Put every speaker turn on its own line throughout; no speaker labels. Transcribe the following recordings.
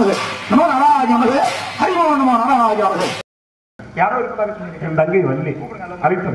நமது நமோ நாராஜ நமது ஹரிமோ நமோ நாராஜ அவர்கள்
யாரோ இருப்பதாக சொன்னீங்க. என் தங்கை வள்ளி அழைத்தது.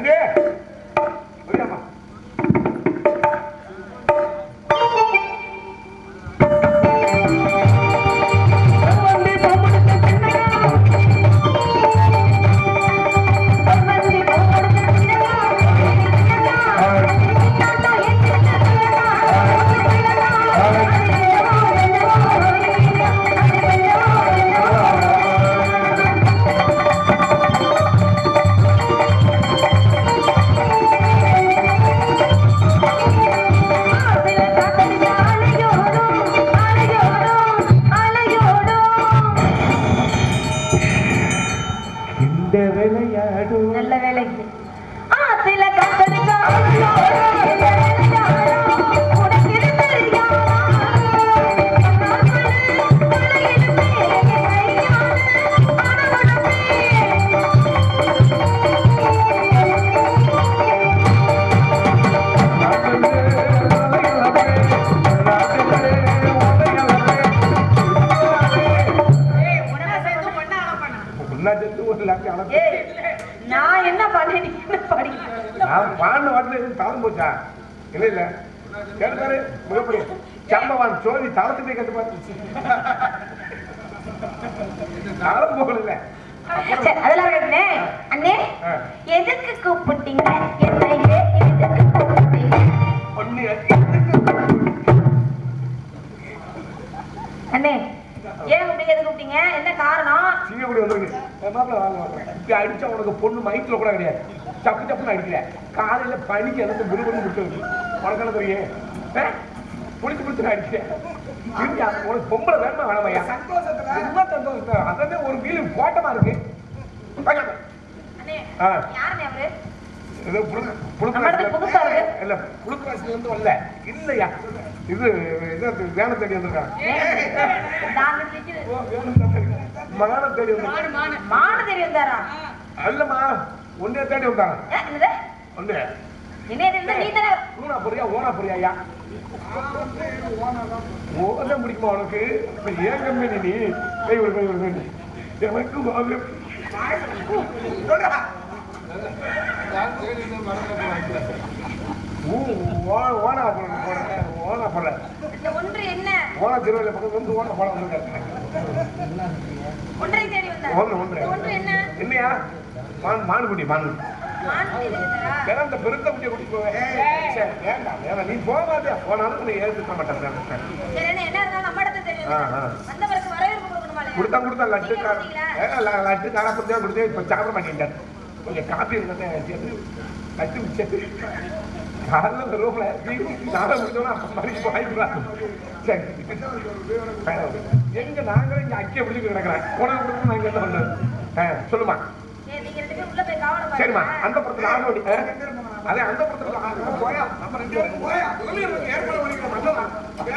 நல்ல வேலைக்கு ஆத்தில கத்தரிக்கா நான் என்ன பண்ணேன்
பாண்டு வாட்டில எதுவும் தளம் போச்சா? இல்ல இல்ல கேட்டாரு மிகப்படி சம்பவான் சோதி தளத்துட்டே கேட்டு பார்த்து தளம் போகல.
அதெல்லாம் கேட்டே அண்ணே எதுக்கு கூப்பிட்டீங்க? என்னையே எதுக்கு கூப்பிட்டீங்க? அண்ணே ஏன் இப்படி எதுக்கு கூப்பிட்டீங்க? என்ன காரணம்?
சிங்கப்படி வந்துருக்கு. மாப்பிள்ள வாங்க வாங்க. இப்படி அடிச்சா உனக்கு பொண்ணு மைக்கில் கூட கிடையாது. சப்பு சப்புன்னு அடிக்கல. காலையில பனிக்கு எனக்கு விரும்புன்னு கொடுத்து உனக்கு தெரியும் புளிச்சு புளிச்சு அடிக்கிறேன். உனக்கு பொம்பளை வேணுமா வேணாமையா? ரொம்ப சந்தோஷம். அதான் ஒரு வீடு கோட்டமா இருக்கு. இல்லையா இது வேலை தேடி வந்திருக்காங்க. மான தேடி வந்தாரா? அல்லம்மா ஒன்னே தேடி வந்தாங்க. ஒண்ணு ஓனா புரியா ஓன முடிக்குமா உனக்கு? ஏன் கம்பெனி நீ கை ஒரு எனக்கு ஓனா போடுற ஓனா திருவிழா பக்கத்துல வந்து ஓனா போட வந்திருக்காரு. என்னையா மானுக்குட்டி மானு அந்த பெருத்த குட்டியை கூட்டிட்டு போவேன். வேண்டாம் வேணாம் நீ போக மாட்டியா? போனாலும் நீ ஏற்றுக்க மாட்டேன். கொடுத்தா லட்டு காரப்படியா கொடுத்தேன். இப்ப சாப்பிட மாட்டேன். கொஞ்சம் காப்பி இருந்தேன் லட்டு மிச்சது காலைல ரூம்ல சாப்பிட முடிச்சோன்னா அப்ப மறுபடியும் வாங்கிக்கலாம். சரி எங்க நாங்களும் இங்க அக்கிய பிடிச்சிட்டு கிடக்குறேன். உனக்கு கொடுத்து நான் இங்க என்ன பண்றேன் சொல்லுமா? சரிம்மா அந்த படத்துல ஆடோடி அதே அந்த படத்துல போயா நம்ம ரெண்டு பேரும் போயா ஏற்பாடு பண்ணிக்கலாம்.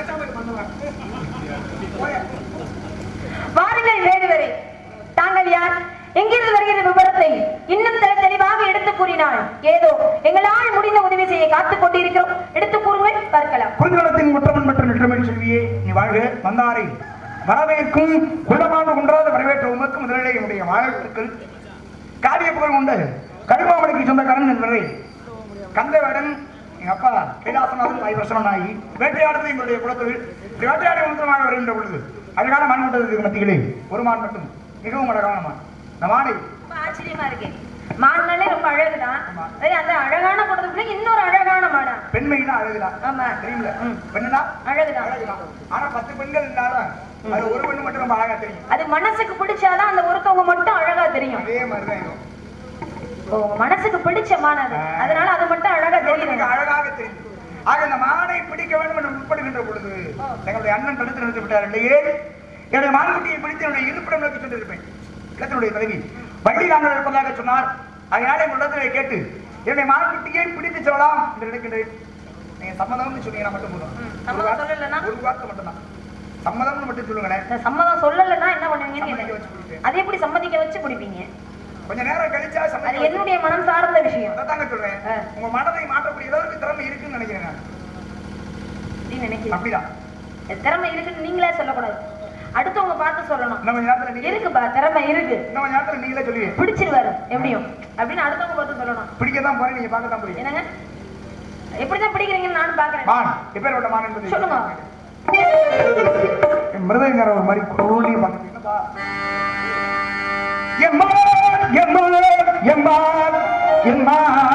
வாருங்கள் வேடுவரே, தாங்கள் யார்? எங்கிருந்து வருகிற விவரத்தை இன்னும் தெளிவாக எடுத்து கூறினார். ஏதோ எங்களால் முடிந்த உதவி செய்ய காத்துக் கொண்டிருக்கிறோம். எடுத்து கூறுங்கள் பார்க்கலாம்.
குறுந்தளத்தின் முற்றமன் பெற்ற நிற்றமிழ் செல்வியே நீ வாழ்க. வந்தாரை வரவேற்கும் குள்ளமான குன்றாத வரவேற்ற உமக்கு முதலிலே என்னுடைய வாழ்த்துக்கள். காரிய புகழ் உண்டு கருமாமணிக்கு சொந்தக்காரன் என்பதை கந்தவேடன் எங்க அப்பா கைலாசநாதன் 5 வருஷம் ஆகி வேட்டையாடுறது எங்களுடைய குலத்தொழில். வேட்டையாடி உத்தரமாக வருகின்ற பொழுது அழகான மான் மட்டத்துக்கு மத்தியிலே ஒரு மான் மட்டும் மிகவும் அழகான மான். இந்த மானை
ஆச்சரியமா இருக்கு. மான்னாலே ரொம்ப அழகுதான். அந்த அழகான குடத்துக்குள்ள இன்னொரு அழகான மாடா?
பெண்மைனா அழகுதான். ஆமா தெரியுமில்ல, பெண்ணுனா அழகுதான். ஆனா 10 பெண்கள் இருந்தாலும் அது ஒரு பெண்ணு மட்டும் ரொம்ப அழகா தெரியும்.
அது மனசுக்கு பிடிச்சாதான் அந்த ஒருத்தவங்க மட்டும் அழகா தெரியும்.
அதே மாதிரிதான் இருக்கும்.
மனசுக்கு பிடிச்ச மான் அது, அதனால அது மட்டும் அழகா தெரியும்.
அழகாக தெரியும். ஆக இந்த மானை பிடிக்க வேண்டும் என்று முற்படுகின்ற பொழுது எங்களுடைய அண்ணன் தடுத்து நிறுத்தி விட்டார். இல்லையே என்னுடைய மான்குட்டியை பிடித்து என்னுடைய இருப்பிடம் நோக்கி சென்றிருப்பேன். இடத்தினுடைய தலைவி வண்டி நாங்கள் இருப்பதாக சொன்னார். அதனால உலகத்திலே கேட்டு என்னுடைய மான்குட்டியை பிடித்து செல்லலாம் என்று நினைக்கின்றேன். நீங்க சம்மதம்னு சொன்னீங்கன்னா மட்டும் போதும். ஒரு வார்த்தை மட்டும்தான் சம்மதம்னு மட்டும் சொல்லுங்களேன்.
சம்மதம் சொல்லலைன்னா என்ன பண்ணுவீங்க? அதை எப்படி சம்மதிக்க வச்சு பிடிப்பீங்க?
கொஞ்ச நேரம் கழிச்சா
அது என்னுடைய மனம் சார்ந்த விஷயம்.
அதாங்க சொல்றேன். உங்க மனதை மாற்றக்கூடிய ஏதாவது திறமை இருக்குன்னு நினைக்கிறேன்.
அப்படிதான் திறமை இருக்குன்னு நீங்களே சொல்லக்கூடாது. அடுத்தவங்க பார்த்து சொல்லணும்.
நம்ம ஞாபகத்துல நீங்க
இருக்குப்பா, திறமை இருக்கு.
நம்ம ஞாபகத்துல நீங்களே சொல்லுவீங்க.
பிடிச்சிருவாரு எப்படியும் அப்படின்னு அடுத்தவங்க பார்த்து சொல்லணும்.
பிடிக்கதான் போறேன், நீங்க பார்க்க தான் போறீங்க.
என்னங்க எப்படிதான் பிடிக்கிறீங்கன்னு நானும் பாக்குறேன்.
மான் எப்பேற்பட்ட மான் என்பது
சொல்லுங்க.
மிருதங்கர ஒரு மாதிரி குரூலி பாத்தீங்கன்னா எம்மா எம்மா எம்மா எம்மா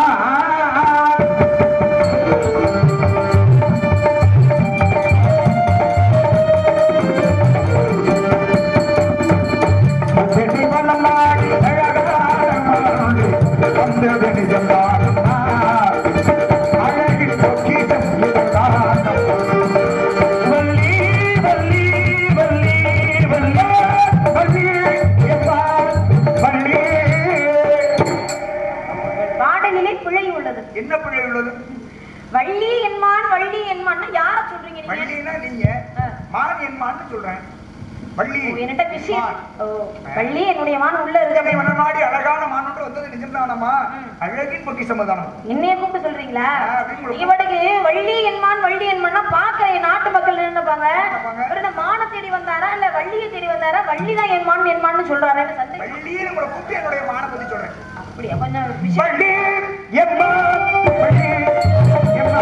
என்ன பிழை உள்ளது?
வள்ளி என்மான் வள்ளி என்மான்னா யார சொல்றீங்க நீங்க?
வள்ளினா நீங்க, மான் என்மான்னு சொல்றேன். வள்ளி
என்னட்ட விஷயம். ஓ வள்ளி என்னுடைய மான் உள்ள இருக்கு.
வனமாடி அழகான மான் ஒன்று வந்தது நிஜம்தானம்மா? அழகின் பொக்கிஷம் தானம்.
என்னைய கூப்பிட்டு சொல்றீங்களா? இவனுக்கு வள்ளி என்மான் வள்ளி என்மான்னா பாக்குற நாட்டு மக்கள் நினைப்பாங்க. இவரு மான தேடி வந்தாரா இல்ல வள்ளியை தேடி வந்தாரா? வள்ளிதான் என்மான் என்மான்னு சொல்றாரு. சந்தேகம்.
வள்ளியை உங்களை கூப்பிட்டு என்னுடைய மான பத்தி சொல்றேன்.
அப்படியா? கொஞ்சம் விஷயம்.
வள்ளி எம்மா வள்ளி எம்மா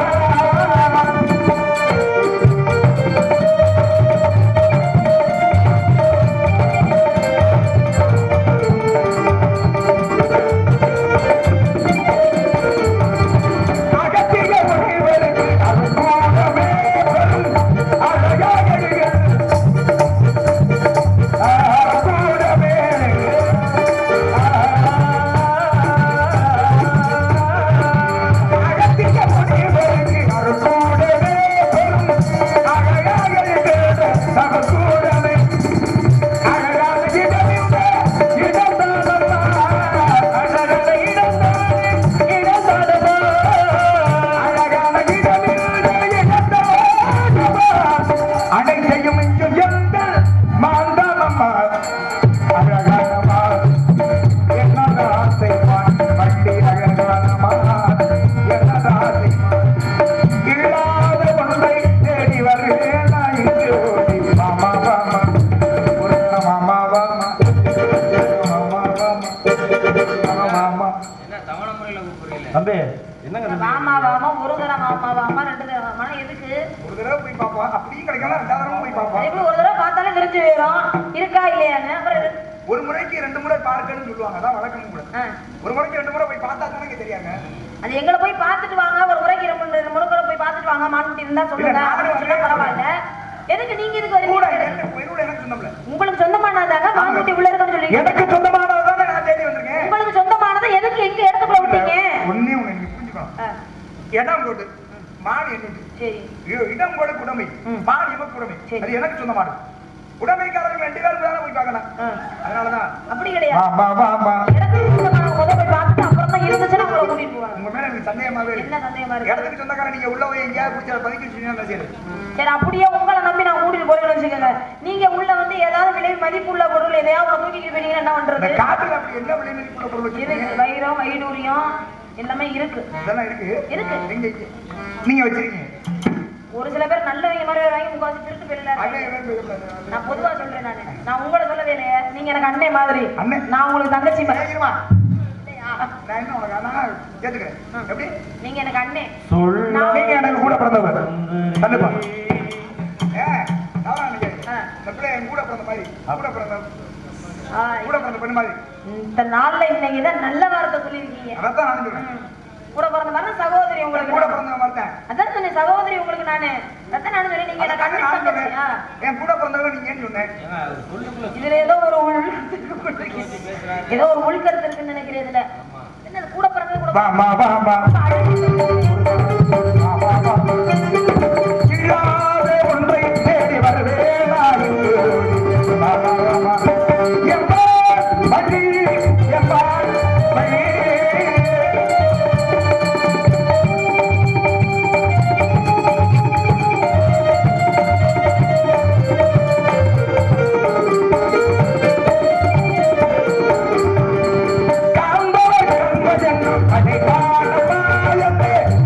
ஒரு முறைக்கு 2 முறை பார்க்கணும்னு சொல்லுவாங்க. அதான் வழக்கம் கூட. ஒரு முறைக்கு 2 முறை போய் பார்த்தா தானே தெரியாங்க.
அது எங்களை போய் பார்த்துட்டு வாங்க, ஒரு முறைக்கு 2 முறை போய் பார்த்துட்டு வாங்க. மான்குட்டி இருந்தா சொல்லுங்க. சொன்னா பரவாயில்ல. எதுக்கு நீங்க இதுக்கு வரீங்க?
எனக்கு சொந்தம்ல.
உங்களுக்கு சொந்தமானதாங்க மான்குட்டி உள்ள இருக்குன்னு சொல்றீங்க.
எனக்கு சொந்தமானதானே நான் தேடி வந்திருக்கேன்.
உங்களுக்கு சொந்தமானதை எதுக்கு எங்க இடத்துக்குள்ள விட்டீங்க?
ஒண்ணே ஒண்ணு நீங்க புரிஞ்சுக்கணும். இடம் போட்டு மான் என்னது? சரி. இடம் போட குடமை. மான் இவ குடமை. அது எனக்கு சொந்தமானது. உடமைக்காரர்கள் 2 பேரும் தான போய் பார்க்கலாம். அதனாலதான். அப்படி கிடையாது. இடத்துக்கு சொந்தமான முத போய் பார்த்துட்டு அப்புறம் தான் இருந்துச்சுன்னா உங்களை கூட்டிட்டு போவாங்க. உங்க மேல எனக்கு சந்தேகமாவே இருக்கு. என்ன சந்தேகமா இருக்கு? இடத்துக்கு சொந்தக்காரன் நீங்க உள்ள போய் எங்கயாவது பிடிச்ச பதுக்கி வச்சீங்கன்னா என்ன செய்யறது? சரி அப்படியே உங்களை நம்பி நான் கூட்டிட்டு போறேன்னு வச்சுக்கோங்க. நீங்க உள்ள வந்து ஏதாவது விலை மதிப்புள்ள பொருள் எதையாவது தூக்கிட்டு போனீங்கன்னா என்ன பண்றது? காட்டுல அப்படி என்ன விலை மதிப்புள்ள பொருள் இருக்கு? வைரம் வைடூரியம் எல்லாமே இருக்கு. இதெல்லாம் இருக்கு. இருக்கு. எங்க நீங்க வச்சிருக்கீங்க? ஒரு சில பேர் நல்லவங்க மாதிரி வாங்கி முக்காசி திருட்டு போயிடல. நான் பொதுவா சொல்றேன். நான் உங்களை சொல்லவே இல்லையே. நீங்க எனக்கு அண்ணே மாதிரி. நான் உங்களுக்கு தங்கச்சி மாதிரி. நான் என்ன உனக்கு அண்ணா கேட்டுக்கிறேன். எப்படி? நீங்க எனக்கு அண்ணே. நீங்க எனக்கு கூட பிறந்தவர். கண்டிப்பா. இந்த பிள்ளை என் கூட பிறந்த மாதிரி. கூட பிறந்த பெண் மாதிரி. இந்த நாள்ல இன்னைக்கு தான் நல்ல வார்த்தை சொல்லியிருக்கீங்க. அதான் நான் சொல்றேன். கூட பிறந்த மாதிரி சகோதரி உங்களுக்கு. கூட பிறந்த மாதிரி அதான் சொன்னேன். சகோதரி உங்களுக்கு நானு அதான் நான் சொன்னேன். நீங்க எனக்கு அண்ணன் தங்கச்சியா? என் கூட பிறந்தவங்க நீங்க ஏன்னு சொன்னேன். இதுல ஏதோ ஒரு உள்கருத்து இருக்குன்னு நினைக்கிறேன். இதுல என்ன கூட பிறந்தது கூட ஒன்றை தேடி வருவேன். காம்போ கண்மஜன் அதை காண மாயமே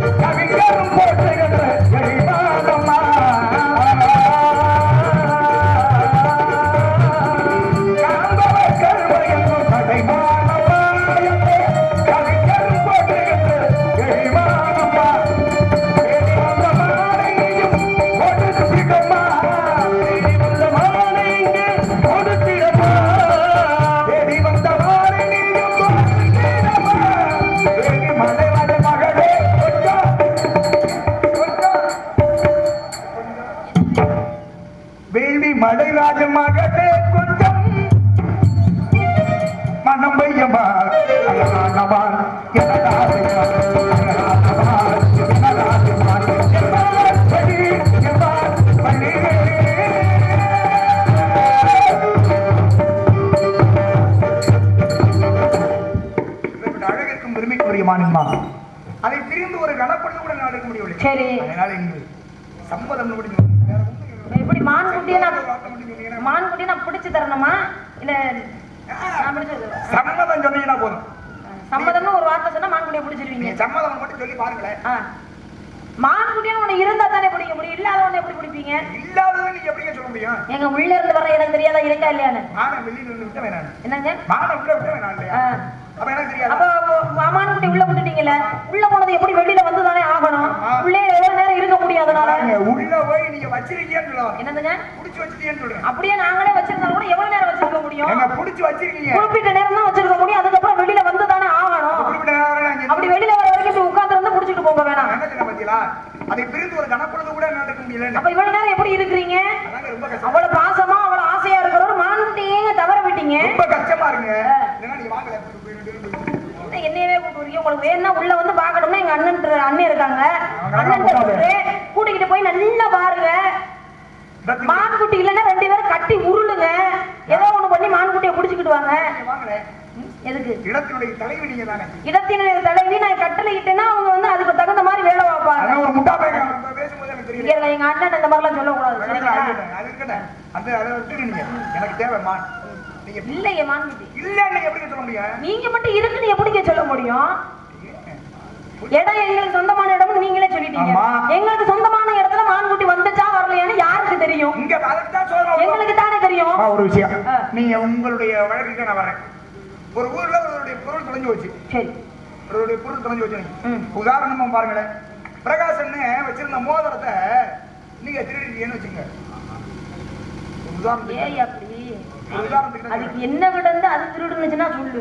மலைராஜ மகளே கொஞ்சம் மனம் வையமா அழகானவான் எனதாதையான் அழகானவான் எனதாதையான் எவ்வாறு படி எவ்வாறு படி அழகிற்கும் பெருமைக்குரிய மாநிலமா அதை பிரிந்து ஒரு கனப்படுத்த கூட நான் எடுக்க முடியவில்லை.
சரி.
அதனால இங்கு சம்மதம்
எப்படி மான்குட்டியை நான் பிடிச்சு தரணுமா இல்ல நான் பிடிச்சது
சம்மதம் சொன்னீங்கன்னா போதும்.
சம்மதம்னு ஒரு வார்த்தை சொன்னா மான்குட்டியை பிடிச்சிருவீங்க.
சம்மதம் மட்டும் சொல்லி பாருங்களேன்.
மான்குட்டின்னு ஒண்ணு இருந்தா தானே பிடிக்க முடியும், இல்லாத ஒண்ணு எப்படி பிடிப்பீங்க?
இல்லாததை நீங்க எப்படிங்க சொல்ல முடியும்?
எங்க உள்ள இருந்து வர எனக்கு தெரியாதா இருக்கா இல்லையான்னு?
மானை வெளியில இருந்து விட்ட வேணாம்.
என்னங்க
மானை உள்ள விட்ட வேணாம் இல்லையா? அப்ப எனக்கு தெரியாது.
அப்ப மான்குட்டி உள்ள விட்டுட்டீங்கல்ல, உள்ள போனது எப்படி வெளியில வந்து தானே ஆகணும். உள்ளே எவ்வளவு நேரம் இருக்க முடியாதனால
உள்ள போய் நீங்க வச்சிருக்கீங்கன்னு சொல்லுவாங்க.
என்னதுங்க
புடிச்சு வச்சிருக்கீங்கன்னு சொல்றேன்.
அப்படியே நாங்களே வச்சிருந்தாலும் கூட எவ்வளவு நேரம் வச்சிருக்க முடியும்?
எங்க புடிச்சு வச்சிருக்கீங்க.
குறிப்பிட்ட நேரம் தான் வச்சிருக்க முடியும். அதுக்கப்புறம் வெளியில வந்து தானே ஆகணும்.
குறிப்பிட்ட நேரம்
அப்படி வெளியில வர வரைக்கும் இப்படி உட்கார்ந்து வந்து புடிச்சிட்டு போக வேணாம்.
என்ன சொல்ல பாத்தீங்களா? அதை பிரிந்து ஒரு கணப்பொழுது கூட நடக்க முடியல.
அப்ப இவ்வளவு நேரம் எப்படி இருக்கிறீங்க?
அதாங்க ரொம்ப கஷ்டம்.
அவ்வளவு பாசமா அவ்வளவு ஆசையா இருக்கிறவர் மான்குட்டியே தவற விட்டீங்க.
ரொம்ப கஷ்டமா இருங்க. இல்லனா நீங்க வாங்கல.
என்னையவே கூப்பிடுறீங்க. உங்களுக்கு வேணா உள்ள வந்து பாக்கணும்னா எங்க அண்ணன் இருக்காங்க. அண்ணன் கூட்டிக்கிட்டு போய் நல்லா பாருங்க. மான்குட்டி இல்லன்னா 2 பேரும் கட்டி உருளுங்க. ஏதோ ஒண்ணு பண்ணி மான்குட்டியை புடிச்சுக்கிட்டு வாங்க. எதுக்கு?
இடத்தினுடைய தலைவி நீங்க தானே.
இடத்தினுடைய தலைவி நான் கட்டளை இட்டேன்னா அவங்க வந்து அதுக்கு தகுந்த மாதிரி வேலை பார்ப்பாங்க.
அத ஒரு முட்டா பேசும்போது எனக்கு தெரியல.
இல்ல எங்க அண்ணன் இந்த மாதிரிலாம் சொல்ல கூடாது.
அது இருக்கடா. அதை விட்டுடுங்க. எனக்கு தேவை மான். நீங்க
இல்லையே மான்குட்டி.
இல்ல நீங்க எப்படி சொல்ல முடியும்?
நீங்க மட்டும் இருக்குன்னு எப்படிங்க சொல்ல முடியும்? இடம் எங்களுக்கு சொந்தமான இடம்னு நீங்களே சொல்லிட்டீங்க. எங்களுக்கு சொந்தமான இடத்துல மான்குட்டி வந்துச்சா வரலையான்னு யாருக்கு தெரியும்?
இங்க அதத்தான் சொல்றோம்.
எங்களுக்கு தானே தெரியும்.
ஒரு விஷயம். நீங்க உங்களுடைய வழக்குக்கு நான் வரேன். ஒரு ஊர்ல ஒருவருடைய பொருள் தொலைஞ்சு போச்சு.
சரி.
ஒருவருடைய பொருள் தொலைஞ்சு போச்சு. உதாரணமா பாருங்களேன். பிரகாசன்னு வச்சிருந்த மோதிரத்தை நீங்க திருடிட்டீங்கன்னு வச்சுங்க. உதாரணத்துக்கு
ஏய் அப்படி அதுக்கு என்ன விடந்து அது திருடுனுச்சுன்னா சொல்லு.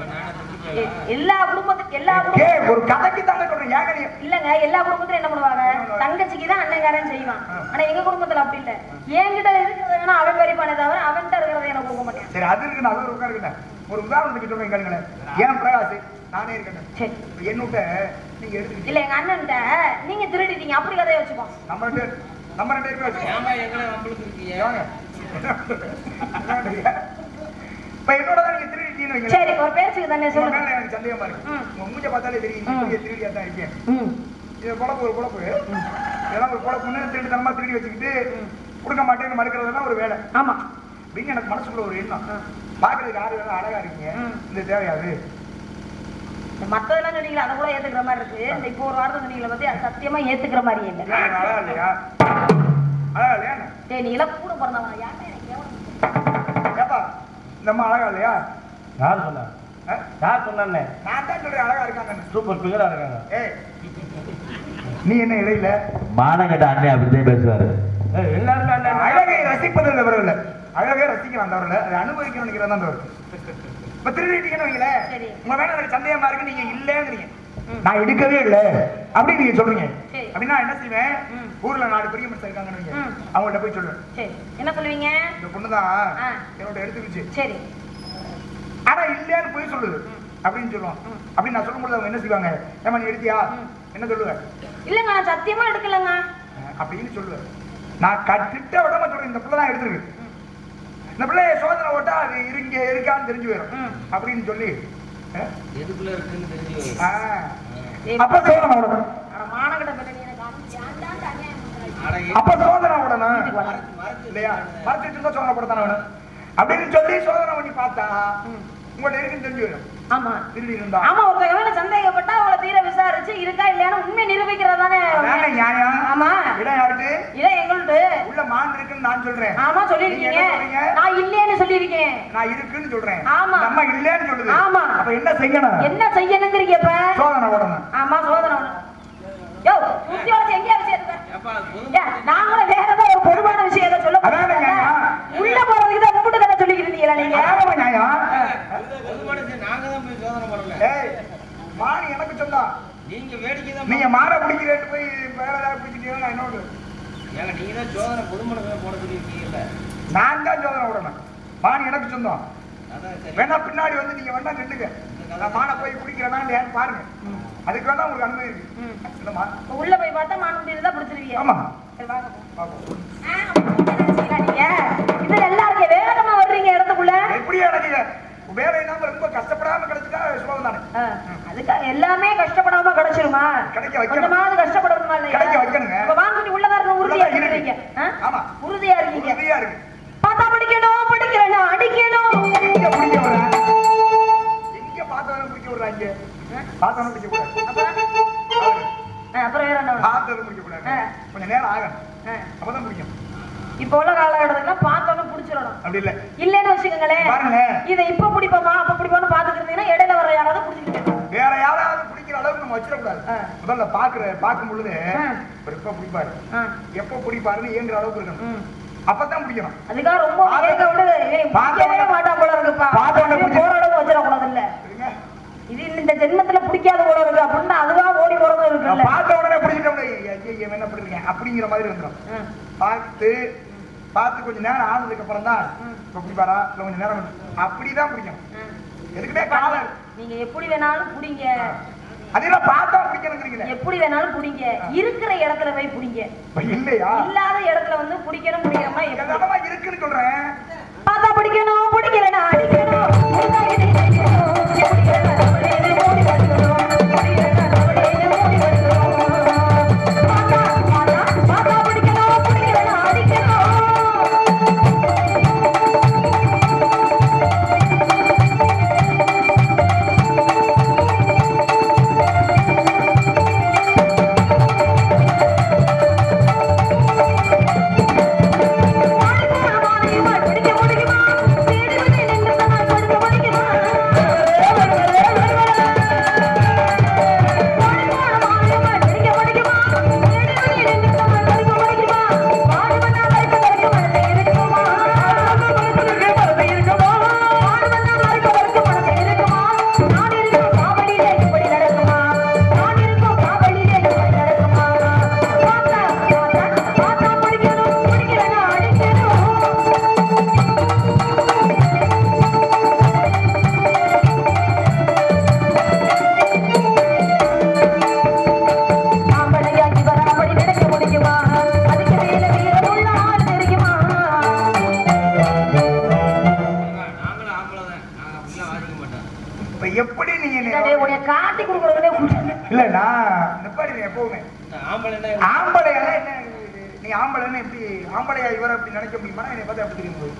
எல்லா குடும்பத்துக்கு
ஒரு கதைக்கு தாங்க சொல்றேன்.
இல்லங்க எல்லா குடும்பத்திலும் என்ன பண்ணுவாங்க, தங்கச்சிக்கு தான் அண்ணங்காரன் செய்வான். ஆனா எங்க குடும்பத்துல அப்படி இல்ல. என்கிட்ட இருக்கிறதுனா அவன் பெரியப்பானே தவிர அவன்கிட்ட இருக்கிறத எனக்கு கொடுக்க மாட்டேன்.
சரி அது இருக்கு. அது ஒரு இருக்கேன். ஒரு உதாரணத்துக்கு சொல்றேன் கேளுங்களேன். ஏன் பிரகாஷ் நானே இருக்கேன். சரி என்னுட்ட நீங்க எடுத்துக்கிட்டு இல்ல எங்க அண்ணன்ட்ட நீங்க திருடிட்டீங்க அப்படி கதையை வச்சுக்கோ. நம்ம 2 பேருமே வச்சுக்கோ. ஆமா எங்களை நம்மளுக்கு இருக்கீங்க. இப்ப என்னோட தான் நீங்க திருடிட்டீங்கன்னு வைங்க. சரி ஒரு பேச்சுக்கு தானே சொல்லுங்க. எனக்கு சந்தேகமா இருக்கு. உங்க மூஞ்ச பார்த்தாலே தெரியும் நீங்க திருடியா தான் இருக்கீங்க. இது பொளப்பு ஒரு பொளப்பு. இதெல்லாம் ஒரு பொளப்புன்னு திருடித்தனமா திருடி வச்சுக்கிட்டு கொடுக்க மாட்டேன்னு மறுக்கிறதெல்லாம் ஒரு வேலை. ஆமா அப்படின்னு எனக்கு மனசுக்குள்ள ஒரு எண்ணம். பாக்குறதுக்கு யாரு வேலை அழகா இருக்கீங்க. இந்த தேவையாது
மத்ததெல்லாம் சொன்னீங்களா அதை கூட ஏத்துக்கிற மாதிரி இருக்கு. இந்த இப்போ ஒரு வார்த்தை சொன்னீங்களா பத்தி அது சத்தியமா ஏத்துக்கிற மாதிரி இல்லை.
அழகா இல்லையா? அழகா இல்லையா?
டேய் நீ எல்லாம் கூட பிறந்தவன் யாரே எனக்கு
ஏப்பா நம்ம அழகா இல்லையா?
யார் சொன்னா? யார் சொன்னானே?
நான் தான் சொல்றேன் அழகா இருக்காங்க.
சூப்பர் பிகரா இருக்காங்க.
ஏய் நீ என்ன இடையில
மானங்கட்ட அண்ணே அப்படிதான் பேசுவாரு. எல்லாரும்
அழகை ரசிப்பதில் வரவில்லை. அழகை ரசிக்கலாம் தவறல. அதை அனுபவிக்கணும்னு நினைக்கிறதா தான் தவறு. இப்ப திருடிட்டீங்கன்னு வைங்களேன். உங்க மேல எனக்கு சந்தேகமா இருக்கு. நீங்க இல்லங்கிறீங்க. நான் எடுக்கவே இல்லை அப்படின்னு நீங்க சொல்றீங்க. அப்படின்னா என்ன செய்வேன்? ஊர்ல 4 பெரிய மனுஷன் இருக்காங்கன்னு அவங்கள்ட்ட போய் சொல்லுவேன்.
என்ன சொல்லுவீங்க?
இந்த பொண்ணுதான் என்னோட எடுத்துக்கிச்சு.
சரி
ஆனா இல்லன்னு போய் சொல்லுது அப்படின்னு சொல்லுவான். அப்படின்னு நான் சொல்லும்போது அவங்க என்ன செய்வாங்க? ஏமா நீ எடுத்தியா? என்ன சொல்லுவேன்?
இல்லங்க நான் சத்தியமா எடுக்கலங்க
அப்படின்னு சொல்லுவேன். நான் திட்ட விடாம சொல்றேன். இந்த பிள்ளை தான் எடுத்துருக்கு. இந்த பிள்ளைய சோதனை ஓட்டா அது இங்க இருக்கான்னு தெரிஞ்சு போயிடும் அப்படின்னு சொல்லி
எதுக்குள்ள இருக்குன்னு தெரிஞ்சு
அப்ப சோதனை ஓடணும். அப்ப சோதனை ஓடணும் இல்லையா? மறைச்சிட்டு இருந்தா சோதனை போடத்தானே வேணும் அப்படின்னு சொல்லி சோதனை பண்ணி பார்த்தா உங்கள்ட்ட இருக்குன்னு தெரிஞ்சு போயிடும். ஆமா திருடி இருந்தா ஆமா ஒருத்தங்க மேல சந்தேகப்பட்டா அவளை தீர விசாரிச்சு இருக்கா இல்லையான்னு உண்மை நிரூபிக்கிறதானே நியாயம். ஆமா இடம் யாருக்கு? இடம் எங்கள்ட்ட உள்ள மான் இருக்குன்னு நான் சொல்றேன். ஆமா சொல்லிருக்கீங்க. நான் இல்லைன்னு சொல்லிருக்கேன். நான் இருக்குன்னு சொல்றேன். ஆமா நம்ம இல்லைன்னு சொல்லுது. ஆமா அப்ப என்ன செய்யணும்? என்ன செய்யணுங்கிறீங்க? இப்ப சோதனை ஓடணும். ஆமா சோதனை ஓடணும். யோ ஊத்தியோட எங்கயா விஷயம் நான் கூட வேற ஏதாவது ஒரு பொதுவான விஷயத்தை சொல்ல உள்ள போறதுக்கு தான் உங்ககிட்ட கதை சொல்லிக்கிட்டு இருந்தீங்களா நீங்க? மாறி எனக்கு சொன்னா நீங்க வேடிக்கை தான். நீங்க மாற பிடிக்கிறேன்னு போய் வேற ஏதாவது பிடிச்சிட்டீங்கன்னா என்னோட
நீங்க தான் சோதனை பொதுமடத்துல போட சொல்லிருக்கீங்கல்ல.
நான் தான் சோதனை விடணும். மான் எனக்கு சொந்தம். வேணா பின்னாடி வந்து நீங்க வேணா நின்னுங்க. நான் மானை போய் பிடிக்கிறேன்னா இல்லையான்னு பாருங்க. அதுக்கு வேணா உங்களுக்கு அனுமதி இருக்கு.
உள்ள போய் பார்த்தா மான்குட்டி இருந்தா பிடிச்சிருவீங்க.
ஆமா.
சரி வாங்க போவோம். இது நல்லா இருக்கு. வேகமா வர்றீங்க இடத்துக்குள்ள.
எப்படி எனக்கு வேலை இல்லாம ரொம்ப கஷ்டப்படாம கிடைச்சிட்டா சுலபம் தானே.
அதுக்காக எல்லாமே கஷ்டப்படாம கிடைச்சிருமா?
கிடைக்க வைக்கணும்.
கொஞ்சமாவது கஷ்டப்படணுமா இல்லையா?
கிடைக்க வைக்கணுங்க.
இப்ப மான்குட்டி உள்ளதா இருக்கு. உறுதியா இருக்கீங்க.
ஆமா,
உறுதியா இருக்கீங்க.
உறுதியா இருக்கு.
பார்த்தா படிக்கணும், படிக்கிறேன்னா அடிக்கணும்.
எங்க பிடிக்க வர? எங்க பார்த்தவன பிடிக்க விடுறாங்க? பார்த்தவன பிடிக்க கூடாது.
அப்புறம் வேற என்ன?
பார்த்தவன பிடிக்க கூடாது. கொஞ்சம் நேரம் ஆகணும். அப்பதான் பிடிக்கும்.
இப்ப உள்ள காலகட்டத்துல பார்த்தோன்னு புடிச்சிடணும்.
அப்படி இல்ல.
இல்லன்னு வச்சுக்கோங்களேன்.
பாருங்க.
இதை இப்ப பிடிப்போமா அப்ப பிடிப்போம்னு பாத்துக்கிட்டீங்கன்னா இடையில வர யாராவது பிடிச்சிக்கிட்டு
வேற யாராவது பிடிக்கிற அளவுக்கு நம்ம வச்சிடக்கூடாது. முதல்ல பார்க்கும் பொழுது எப்ப பிடிப்பாரு எப்ப பிடிப்பாருன்னு இயங்குற அளவுக்கு இருக்கணும். அப்பதான் பிடிக்கணும்.
அதுக்காக ரொம்ப கேட்க விட பார்க்கவே மாட்டான் போல இருக்குப்பா. போற அளவுக்கு வச்சிடக்கூடாது இல்ல. இது இந்த ஜென்மத்துல பிடிக்காத போல இருக்கு அப்படின்னா அதுவா ஓடி போறதும் இருக்குல்ல.
பார்த்த உடனே பிடிச்சிட்டோம். என்ன பிடிக்கிறீங்க அப்படிங்கிற மாதிரி வந்துடும். பார்த்து கொஞ்ச நேரம் ஆனதுக்கு அப்புறம் தான் பிடிப்பாரா இல்ல கொஞ்சம் நேரம் அப்படிதான் பிடிக்கும். எதுக்குமே காலம்
நீங்க எப்படி வேணாலும் பிடிங்க.
அதெல்லாம் பார்த்தா பிடிக்கணுங்கிறீங்க.
எப்படி வேணாலும் பிடிங்க. இருக்கிற இடத்துல போய் பிடிங்க.
இல்லையா? இல்லாத
இடத்துல வந்து பிடிக்கணும் பிடிக்காம
எதமா இருக்குன்னு சொல்றேன்.
பார்த்தா பிடிக்கணும், பிடிக்கலன்னா அடிக்கணும்.
எப்படி நீங்க
காட்டி கொடுக்கறதே
இல்ல நான் நிப்பாடி எப்பவுமே ஆம்பளையா என்ன நீ ஆம்பளைன்னு எப்படி ஆம்பளையா இவரை அப்படி நினைக்க முடியுமா? என்னை பார்த்து அப்படி தெரியும்.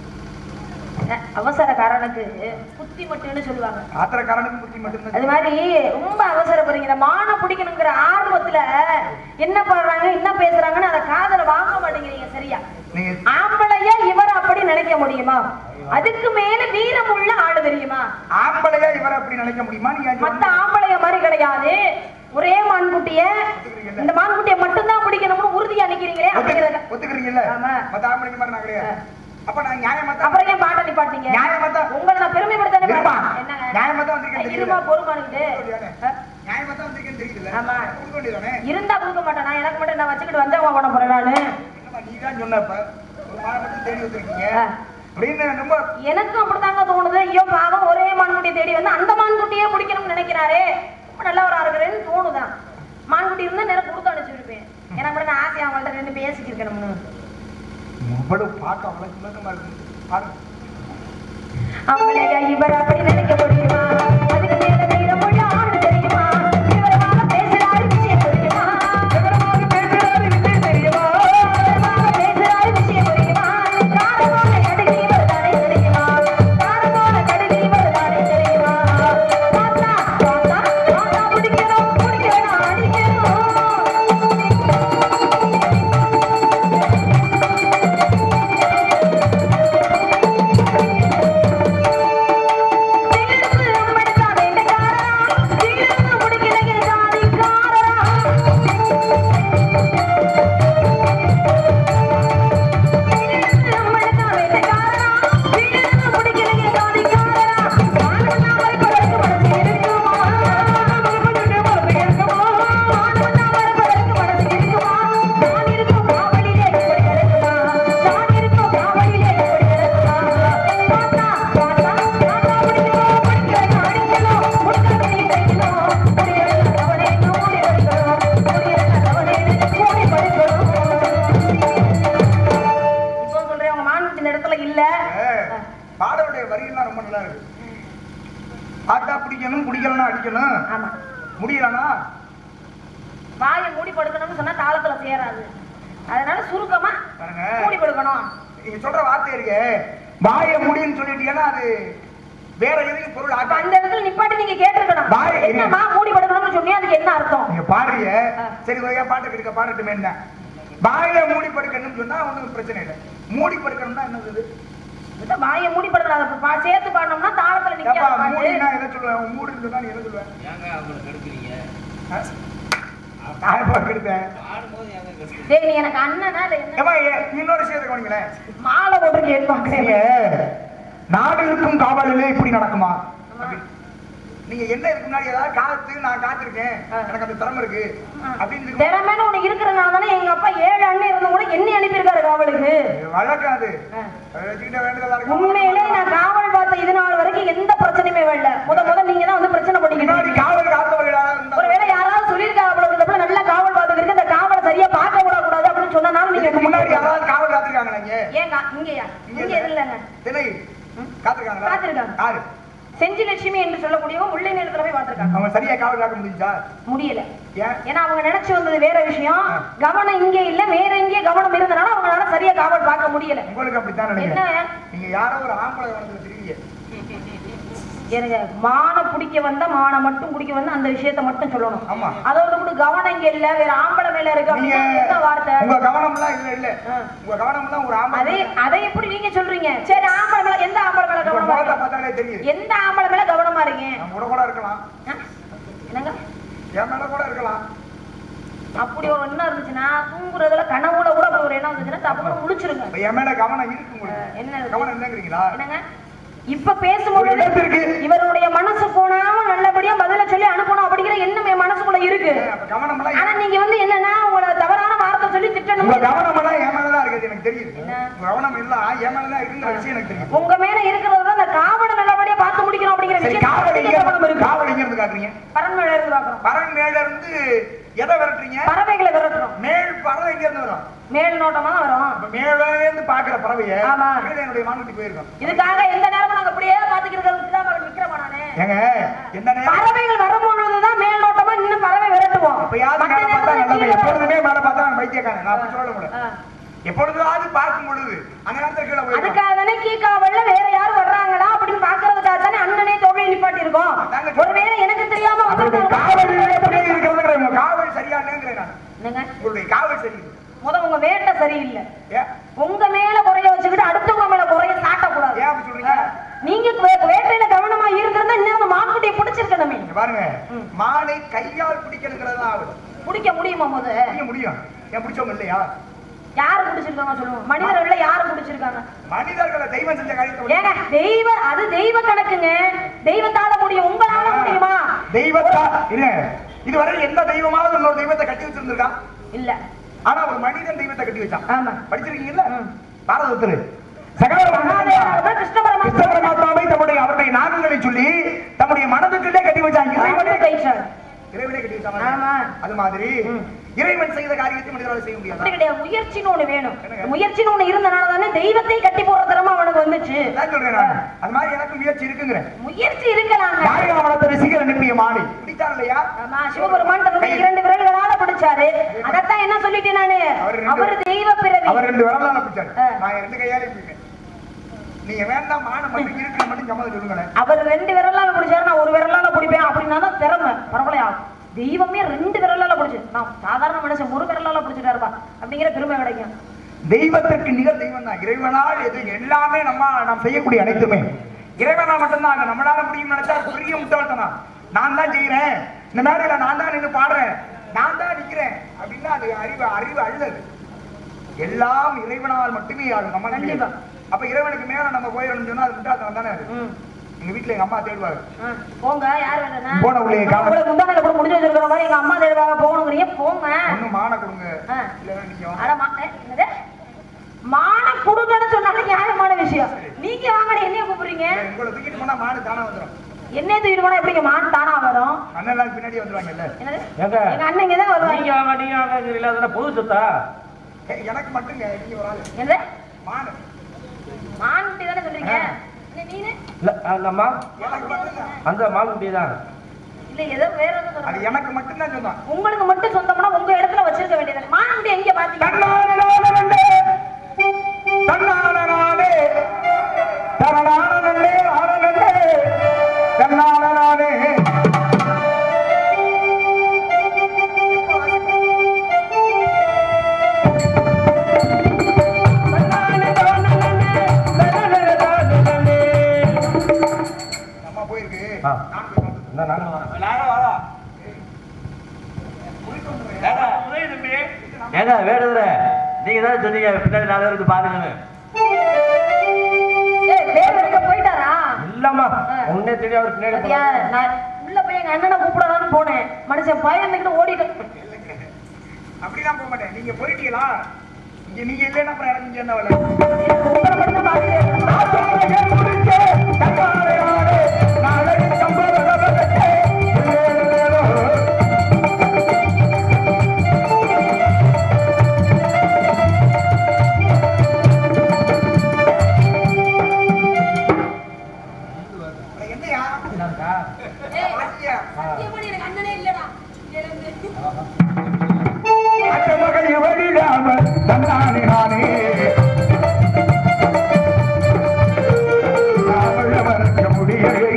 அவசரக்காரனுக்கு புத்தி மட்டும்னு சொல்லுவாங்க.
ஆத்திரக்காரனுக்கு புத்தி மட்டும்.
அது மாதிரி ரொம்ப அவசரப்படுறீங்க. இந்த மானை பிடிக்கணுங்கிற ஆர்வத்துல என்ன பண்றாங்க என்ன பேசுறாங்கன்னு அதை காதல வாங்க மாட்டேங்கிறீங்க. சரியா? ஆம்பளையா இவரை அப்படி நினைக்க முடியுமா? அதுக்கு மேல வீரம் உள்ள ஆளு தெரியுமா?
ஆம்பளையா இவரை அப்படி நினைக்க முடியுமா? நீங்க
மத்த ஆம்பளைய மாதிரி கிடையாது. ஒரே மான்குட்டிய இந்த மான்குட்டியை மட்டும்தான் பிடிக்கணும்னு உறுதியா நிக்கிறீங்களே.
ஒத்துக்கிறீங்கல்ல? மத்த ஆம்பளைங்க மாதிரி நான் கிடையாது. அப்ப நான் நியாயமா தான்.
அப்புறம் ஏன் பாட்ட நிப்பாட்டீங்க?
நியாயமா தான்.
உங்களை நான் பெருமைப்படுத்தானே பாருங்க.
என்னங்க? நியாயமா தான் வந்திருக்கேன்.
இருமா பொறுமானுக்கு.
நியாயமா தான் வந்திருக்கேன்னு தெரியல.
ஆமா.
கொடுக்க வேண்டியதானே?
இருந்தா கொடுக்க மாட்டேன். நான் எனக்கு மட்டும் நான் வச்சுக்கிட்டு வந்தா பண்ண போறேன் நானு.
என்னமா நீ தான் சொன்னப்ப ஒரு மானை மட்டும் தேடி வந்திருக்கீங்க. அப்படின்னு ரொம்ப
எனக்கும் அப்படித்தாங்க தோணுது. ஐயோ பாவம் ஒரே மான்குட்டியை தேடி வந்து அந்த மான்குட்டியே பிடிக்கணும்னு நினைக்கிறாரே. ரொம்ப நல்லவரா இருக்கிறேன்னு தோணுதான். மான்குட்டி இருந்தா நேரம் கொடுத்து அனுப்பிச்சிருப்பேன். எனக்கு கூட நான் ஆசையா அவங்கள்ட்ட ரெண்டு பேசிட்டு இருக்கணும்னு.
அவ்வளவு பார்க்க அவ்வளவு சுலகமா இருக்கு பாருங்க.
அவளையா இவர் அப்படி நினைக்க முடியுமா? அதுக்கு மேல வீரம் உள்ள ஆளு தெரியுமா? இவரமாக பேசுறாரு விஷயம் தெரியுமா? இவரமாக பேசுறாரு விஷயம் தெரியுமா? இவரமாக பேசுறாரு விஷயம் தெரியுமா? காரமான கடுகு இவர் தானே தெரியுமா? காரமான கடுகு இவர் தானே தெரியுமா? பார்த்தா பார்த்தா பார்த்தா பிடிக்கணும் பிடிக்கணும் அடிக்கணும். அம்பளை இல்ல.
பாடலுடைய வரிகள்லாம் ரொம்ப நல்லா இருக்கு. ஆட்டா பிடிக்கணும், குடிக்கலன்னா அடிக்கணும்.
ஆமா.
முடியலனா
வாயை மூடி படுக்கணும்னு சொன்னா தாளத்துல சேராது. அதனால சுருக்கமா மூடி படுக்கணும்.
நீங்க சொல்ற வார்த்தை இருக்கு வாயை மூடின்னு சொல்லிட்டீங்கன்னா அது வேற எதுக்கு பொருள் ஆட்டா.
அந்த இடத்துல நிப்பாட்டி நீங்க கேட்டிருக்கணும். என்னமா மூடி படுக்கணும்னு சொன்னீங்க, அதுக்கு என்ன அர்த்தம்?
நீங்க பாடுறீங்க, சரி ஒரே பாட்டு கிடைக்க பாடட்டுமே. என்ன வாயை மூடி படுக்கணும்னு சொன்னா ஒன்றும் பிரச்சனை இல்லை. மூடி படுக்கணும்னா என்னது?
வாயை மூடி படுக்கலாம். சேர்த்து பாடணும்னா தாளத்துல நிக்க.
மூடினா என்ன சொல்லுவேன்? மூடின்னு சொன்னா நீ என்ன சொல்லுவேன்?
ஏங்க அவங்களுக்கு எடுக்கிறீங்க?
நீ எனக்கு அண்ணனா
இன்னொரு விஷயத்தை கவனிங்களேன்.
மாலை போட்டு
நாடு இருக்கும் காவலிலே இப்படி நடக்குமா? நீங்க என்ன இருக்கு முன்னாடி ஏதாவது காத்து நான் காத்திருக்கேன், எனக்கு அந்த திறமை இருக்கு அப்படின்னு
திறமைன்னு உனக்கு இருக்கிறனால தானே எங்க அப்பா 7 அண்ணன் இருந்து கூட என்ன அனுப்பியிருக்காரு காவலுக்கு.
வழக்காது
உண்மையிலே நான் காவல் பார்த்த இது நாள் வரைக்கும் எந்த பிரச்சனையுமே வரல. முத நீங்க தான் வந்து பிரச்சனை பண்ணிக்கிட்டு
காவல் காத்தவர்களா
ஒருவேளை யாராவது சொல்லியிருக்காங்க நல்லா காவல் பார்த்துக்கிட்டு இந்த காவலை சரியா பார்க்க கூடாது அப்படின்னு சொன்னாலும் நீங்க
முன்னாடி யாராவது காவல் காத்திருக்காங்க?
ஏங்க இங்கயா? இங்க இல்லங்க,
திணை காத்திருக்காங்களா?
காத்திருக்காங்க.
யாரு?
செஞ்சி லட்சுமி என்று சொல்லக்கூடியவங்க முல்லை நிலத்துல போய் பார்த்திருக்காங்க.
அவங்க சரியா காவல் காக்க முடிஞ்சா?
முடியல. ஏன்னா அவங்க நினைச்சு வந்தது வேற விஷயம். கவனம் இங்கே இல்ல, வேற எங்கே கவனம் இருந்தனால அவங்களால சரியா காவல் பார்க்க முடியல.
உங்களுக்கு அப்படித்தான் நினைக்கிறேன். நீங்க யாரோ ஒரு ஆம்பளை கவனத்துல தெரியுங்க.
எனக்கு மான பிடிக்க வந்த மான மட்டும் பிடிக்க வந்த அந்த விஷயத்த மட்டும் சொல்லணும்.
ஆமா.
அதோட கூட கவனம் இங்க இல்ல, வேற ஆம்பளை மேல இருக்கு அப்படிங்கிற வார்த்தை.
உங்க கவனம் எல்லாம் இல்ல உங்க கவனம் எல்லாம் ஒரு ஆம்பளை.
அதை எப்படி நீங்க சொல்றீங்க? சரி, ஆம்பளை மேல எந்த ஆம்பளை மேல கவனமா
பார்த்தாலே தெரியும்.
எந்த ஆம்பளை மேல கவனமா இருக்கீங்க?
நம்ம கூட இருக்கலாம்.
என்னங்க?
என் மேல கூட இருக்கலாம்.
அப்படி ஒரு எண்ணம் இருந்துச்சுன்னா தூங்குறதுல கனவுல கூட அப்படி ஒரு எண்ணம் இருந்துச்சுன்னா தப்பு முடிச்சிருங்க.
என் மேல கவனம் இருக்கு உங்களுக்கு.
என்ன
கவனம் என்னங்கிறீங்களா?
என்னங்க இப்ப பேசும்போது இவருடைய மனசு போனாம நல்லபடியா பதில சொல்லி அனுப்பணும் அப்படிங்கிற எண்ணம் என் மனசுக்குள்ள இருக்கு. ஆனா நீங்க வந்து என்னன்னா உங்களோட தவறான வார்த்தை சொல்லி திட்டணும்.
கவனம் எல்லாம் என் மேலதான் இருக்குது எனக்கு தெரியுது. கவனம் இல்ல என் மேலதான் இருக்குங்கிற விஷயம் எனக்கு தெரியும்.
உங்க மேல இருக்கிறது அந்த காவலை நல்லபடியா பார்த்து முடிக்கணும் அப்படிங்கிற விஷயம்.
காவல் எங்க இருந்து காக்குறீங்க?
பரன் மேல இருந்து பாக்குறோம்.
பரன் மேல இருந்து எதை விரட்டுறீங்க?
பறவைகளை விரட்டுறோம்.
மேல் பறவை எங்க இருந்து வரும்?
மேல் நோட்டமா தான் வரும்.
மேல இருந்து பாக்குற பறவையை
ஆமா
என்னுடைய மானுக்கு போயிருக்கோம்.
இதுக்காக எந்த நேரமும் நாங்க அப்படியே பாத்துக்கிறதுக்கு தான் நிக்கிறோமா நானே?
ஏங்க எந்த நேரம்
பறவைகள் வரும்பொழுதுதான் மேல் நோட்டமா இன்னும் பறவை விரட்டுவோம்.
இப்ப யாரும் மேல பார்த்தா நல்லது. எப்பொழுதுமே மேல பார்த்தா பைத்தியக்காரன். நான் அப்படி சொல்ல முடியல. எப்பொழுதாவது பார்க்கும் பொழுது அந்த நேரத்துல கீழே போய்
அதுக்காக தானே கீக்காவல்ல வேற யாரும் வர்றாங்களா அப்படின்னு பாக்குறதுக்காக தானே அண்ணனே தொழில் நிப்பாட்டி இருக்கோம். ஒருவேளை எனக்கு தெரியாம
காவல் இருக்கிறது காவல் சரியா இல்லைங்கிறேன் நான்.
என்னங்க
உங்களுடைய காவல் சரியில்லை.
முத உங்க வேட்டை சரியில்லை. உங்க மேல குறைய வச்சுக்கிட்டு அடுத்தவங்க மேல குறைய சாட்டக்கூடாது.
ஏன் அப்படி சொல்றீங்க?
நீங்க வேட்டையில கவனமா இருந்திருந்தா இன்னும் மான்குட்டியை பிடிச்சிருக்கணுமே.
பாருங்க, மானை கையால் பிடிக்கணுங்கிறதா
பிடிக்க முடியுமா? முத
முடியும். ஏன் பிடிச்சவங்க இல்லையா?
யாரு பிடிச்சிருக்காங்க சொல்லுங்க? மனிதர்கள யாரு பிடிச்சிருக்காங்க?
மனிதர்களை தெய்வம் செஞ்ச காரியத்தை
ஏங்க அது தெய்வ கணக்குங்க. தெய்வத்தால முடியும், உங்களால முடியுமா?
தெய்வத்தா இல்ல இதுவரை எந்த தெய்வமாவது இன்னொரு தெய்வத்தை கட்டி வச்சிருந்திருக்கா?
இல்ல.
ஆனா ஒரு மனிதன் தெய்வத்தை கட்டி வச்சான்.
ஆமா,
படிச்சிருக்கீங்கல்ல பாரதத்துல
கிருஷ்ண பரமாத்மாவை
தம்முடைய அவருடைய நாமங்களை சொல்லி தம்முடைய மனதுக்குள்ளே கட்டி வச்சாங்க. இறைவனே கட்டி வச்சாங்க. அது மாதிரி இறைவன் செய்த காரியத்தை மனிதரால் செய்ய முடியாது.
அப்படி கிடையாது. முயற்சின்னு ஒண்ணு வேணும். முயற்சின்னு ஒண்ணு இருந்தனால தானே தெய்வத்தை கட்டி போற திறமை அவனுக்கு வந்துச்சு.
அது மாதிரி எனக்கு முயற்சி இருக்குங்கிற
முயற்சி இருக்கலாங்க.
மாயாவனத்தை ரசிகர் அனுப்பிய மாலை பிடிச்சார் இல்லையா?
ஆமா, சிவபெருமான் தன்னுடைய 2 விரல்களால பிடிச்சாரு. அதத்தான் என்ன சொல்லிட்டேன் நானு, அவர் தெய்வ பிறவி.
அவர் 2 விரலால பிடிச்சாரு, நான் 2 கையாலே பிடிச்சேன். நீங்க வேண்டாம் மான மட்டும் இருக்கிற மட்டும் சம்மதம் சொல்லுங்களேன். அவர்
2 விரலால பிடிச்சாரு, நான் 1 விரலால பிடிப்பேன் அப்படின்னா தான் திறமை பரவலையா. தெய்வமே 2 விரலால பிடிச்சு, நான் சாதாரண மனுஷன் 1 விரலால பிடிச்சிட்டாருப்பா அப்படிங்கிற பெருமை கிடைக்கும்.
தெய்வத்திற்கு நிகர் தெய்வம் தான். இறைவனால் எது எல்லாமே நாம் செய்யக்கூடிய அனைத்துமே இறைவனா மட்டும்தான். நம்மளால முடியும் நினைச்சா பெரிய முட்டாள்தனா. நான் தான் செய்யறேன், இந்த மேடையில நான் தான் நின்று பாடுறேன், நான் தான் நிக்கிறேன் அப்படின்னா அது அறிவு அல்லது. எல்லாம் இறைவனால் மட்டுமே ஆகும். நம்ம கண்டிப்பா. அப்ப இறைவனுக்கு மேல நம்ம போயிடணும்னு சொன்னா அது முட்டாள்தனம் தானே. எங்க வீட்டுல எங்க அம்மா தேடுவாங்க.
போங்க, யார் வேணா
போன உள்ளே
கால முந்தானல கூட முடிஞ்சு வச்சிருக்கிற மாதிரி எங்க அம்மா தேடுவாங்க. போகணுங்கறீங்க, போங்க.
ஒண்ணு மான கொடுங்க. இல்ல நீங்க
அட என்னது மான கொடுங்கன்னு சொன்னாலே நியாயமான விஷயம். நீங்க வாங்க, என்னைய கூப்பிடுறீங்க?
உங்களை தூக்கிட்டு போனா மாடு தானா வந்துரும்.
என்ன தூக்கிட்டு போனா எப்படிங்க மாடு தானா வரும்?
அண்ணன் பின்னாடி வந்துருவாங்கல்ல.
எங்க அண்ணன் இங்க தான் வருவாங்க.
நீங்க வாங்க இல்லாத பொது சொத்தா?
எனக்கு மட்டுங்க. நீங்க ஒரு ஆளு
என்ன
மாடு
மான
இல்ல அந்தம்மா அந்த மான்குட்டி தான்.
இல்ல ஏதோ வேற எதுவும்
அது
சொல்லுங்க.
எனக்கு மட்டும்தான் சொன்னான்.
உங்களுக்கு மட்டும் சொந்தம்னா உங்க இடத்துல வச்சிருக்க வேண்டியது. மான்குட்டி எங்க பாத்தீங்க?
ஏங்க வேடுதுற நீங்க தான் சொன்னீங்க பின்னாடி 4 பேருக்கு பாருங்கன்னு.
ஏய் பேர் எடுக்க போயிட்டாரா?
இல்லம்மா உன்னே தெரியும் அவர் பின்னாடி
பாத்தியா, நான் உள்ள போய் எங்க அண்ணனை கூப்பிடலாம்னு போனேன். மனுஷன் பயந்துக்கிட்டு ஓடிட்டு.
அப்படிலாம் போக மாட்டேன். நீங்க போயிட்டீங்களா? இங்க நீங்க இல்லைன்னா அப்புறம் எனக்கு இங்க என்ன வேலை?
உங்களை மட்டும் தான் பாத்துட்டே
என்னையா?
அண்ணனே இல்லடா.
அச்சமகை வழியாம தன்னானே நானே மறக்க முடியவே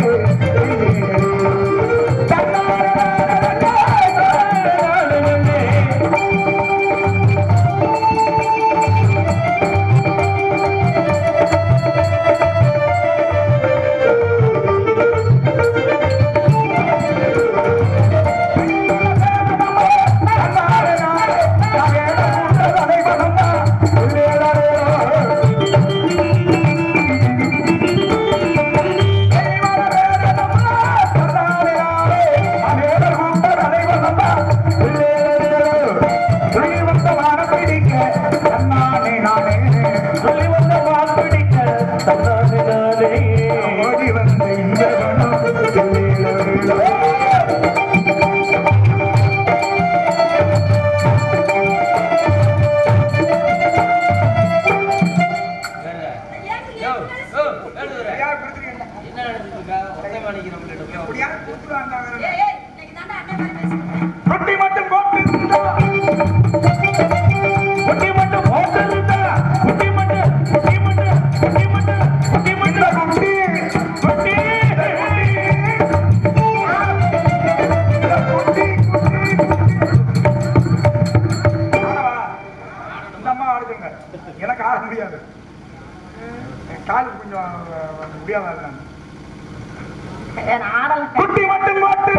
ரொட்டி மட்டும் போட்டு எனக்கு ஆட முடியாது. கால் கொஞ்சம் முடியாத
ஆடல.
குட்டி மட்டும் போட்டு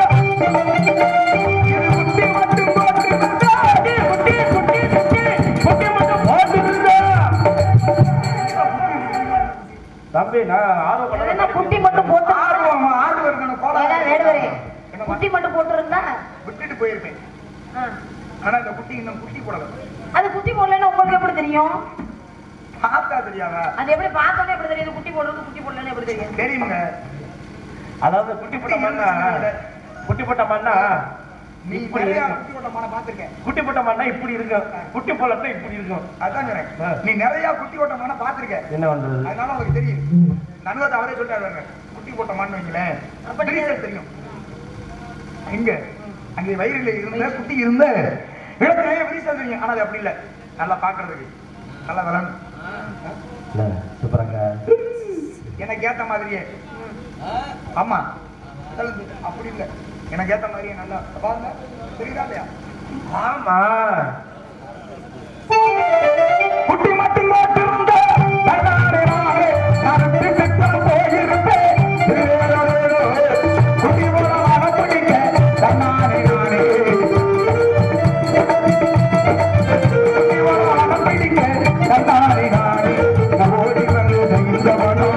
தம்பி நான் ஆர்வம்
என்ன குட்டி மட்டும் போட்டு
ஆர்வம் இருக்கணும்.
வேடுவரே குட்டி மட்டும் போட்டுருந்தா
விட்டுட்டு போயிருப்பேன். ஆனா இந்த குட்டி இன்னும் குட்டி போடல.
அது குட்டி போடலன்னா உங்களுக்கு எப்படி தெரியும்?
பார்த்தா தெரியாதா?
அது எப்படி பார்த்தோன்னே எப்படி தெரியுது? குட்டி போடுறது குட்டி போடலன்னு எப்படி தெரியும்?
தெரியுங்க.
அதாவது குட்டி போட்ட மண்ணா
நீ
இப்படி
நிறைய
இருக்கும்.
குட்டி ஓட்ட மானை பார்த்திருக்கேன்.
குட்டி போட்ட மண்ணா இப்படி இருக்கும், குட்டி போலன்னா இப்படி இருக்கும்.
அதான் சொன்னேன். நீ நிறைய குட்டி ஓட்ட மானை பார்த்திருக்க.
என்ன பண்றது?
அதனால உங்களுக்கு தெரியும். நன்வதை அவரே சொல்லிட்டாரு. குட்டி போட்ட மான் வைங்களேன். அப்ப டீசல் தெரியும். எங்க அங்கே வயிறுல இருந்த குட்டி இருந்த இடத்துலயே விரிசல் தெரியும். ஆனா அது அப்படி இல்லை. நல்லா பாக்குறதுக்கு நல்லா வளரும்.
சூப்பராங்க.
எனக்கு ஏத்த மாதிரியே. ஆமா அப்படி இல்லை. எனக்கு ஏத்த மாதிரியே நல்லா பாருங்க. தெரியுதா இல்லையா?
ஆமா
குட்டி மட்டும் போட்டிருந்த போயிருப்பேன். குட்டி போல பிடிக்க தன்னானே நானே பிடிக்க தன்னானே நானே ஓடி வந்து இந்த மனம்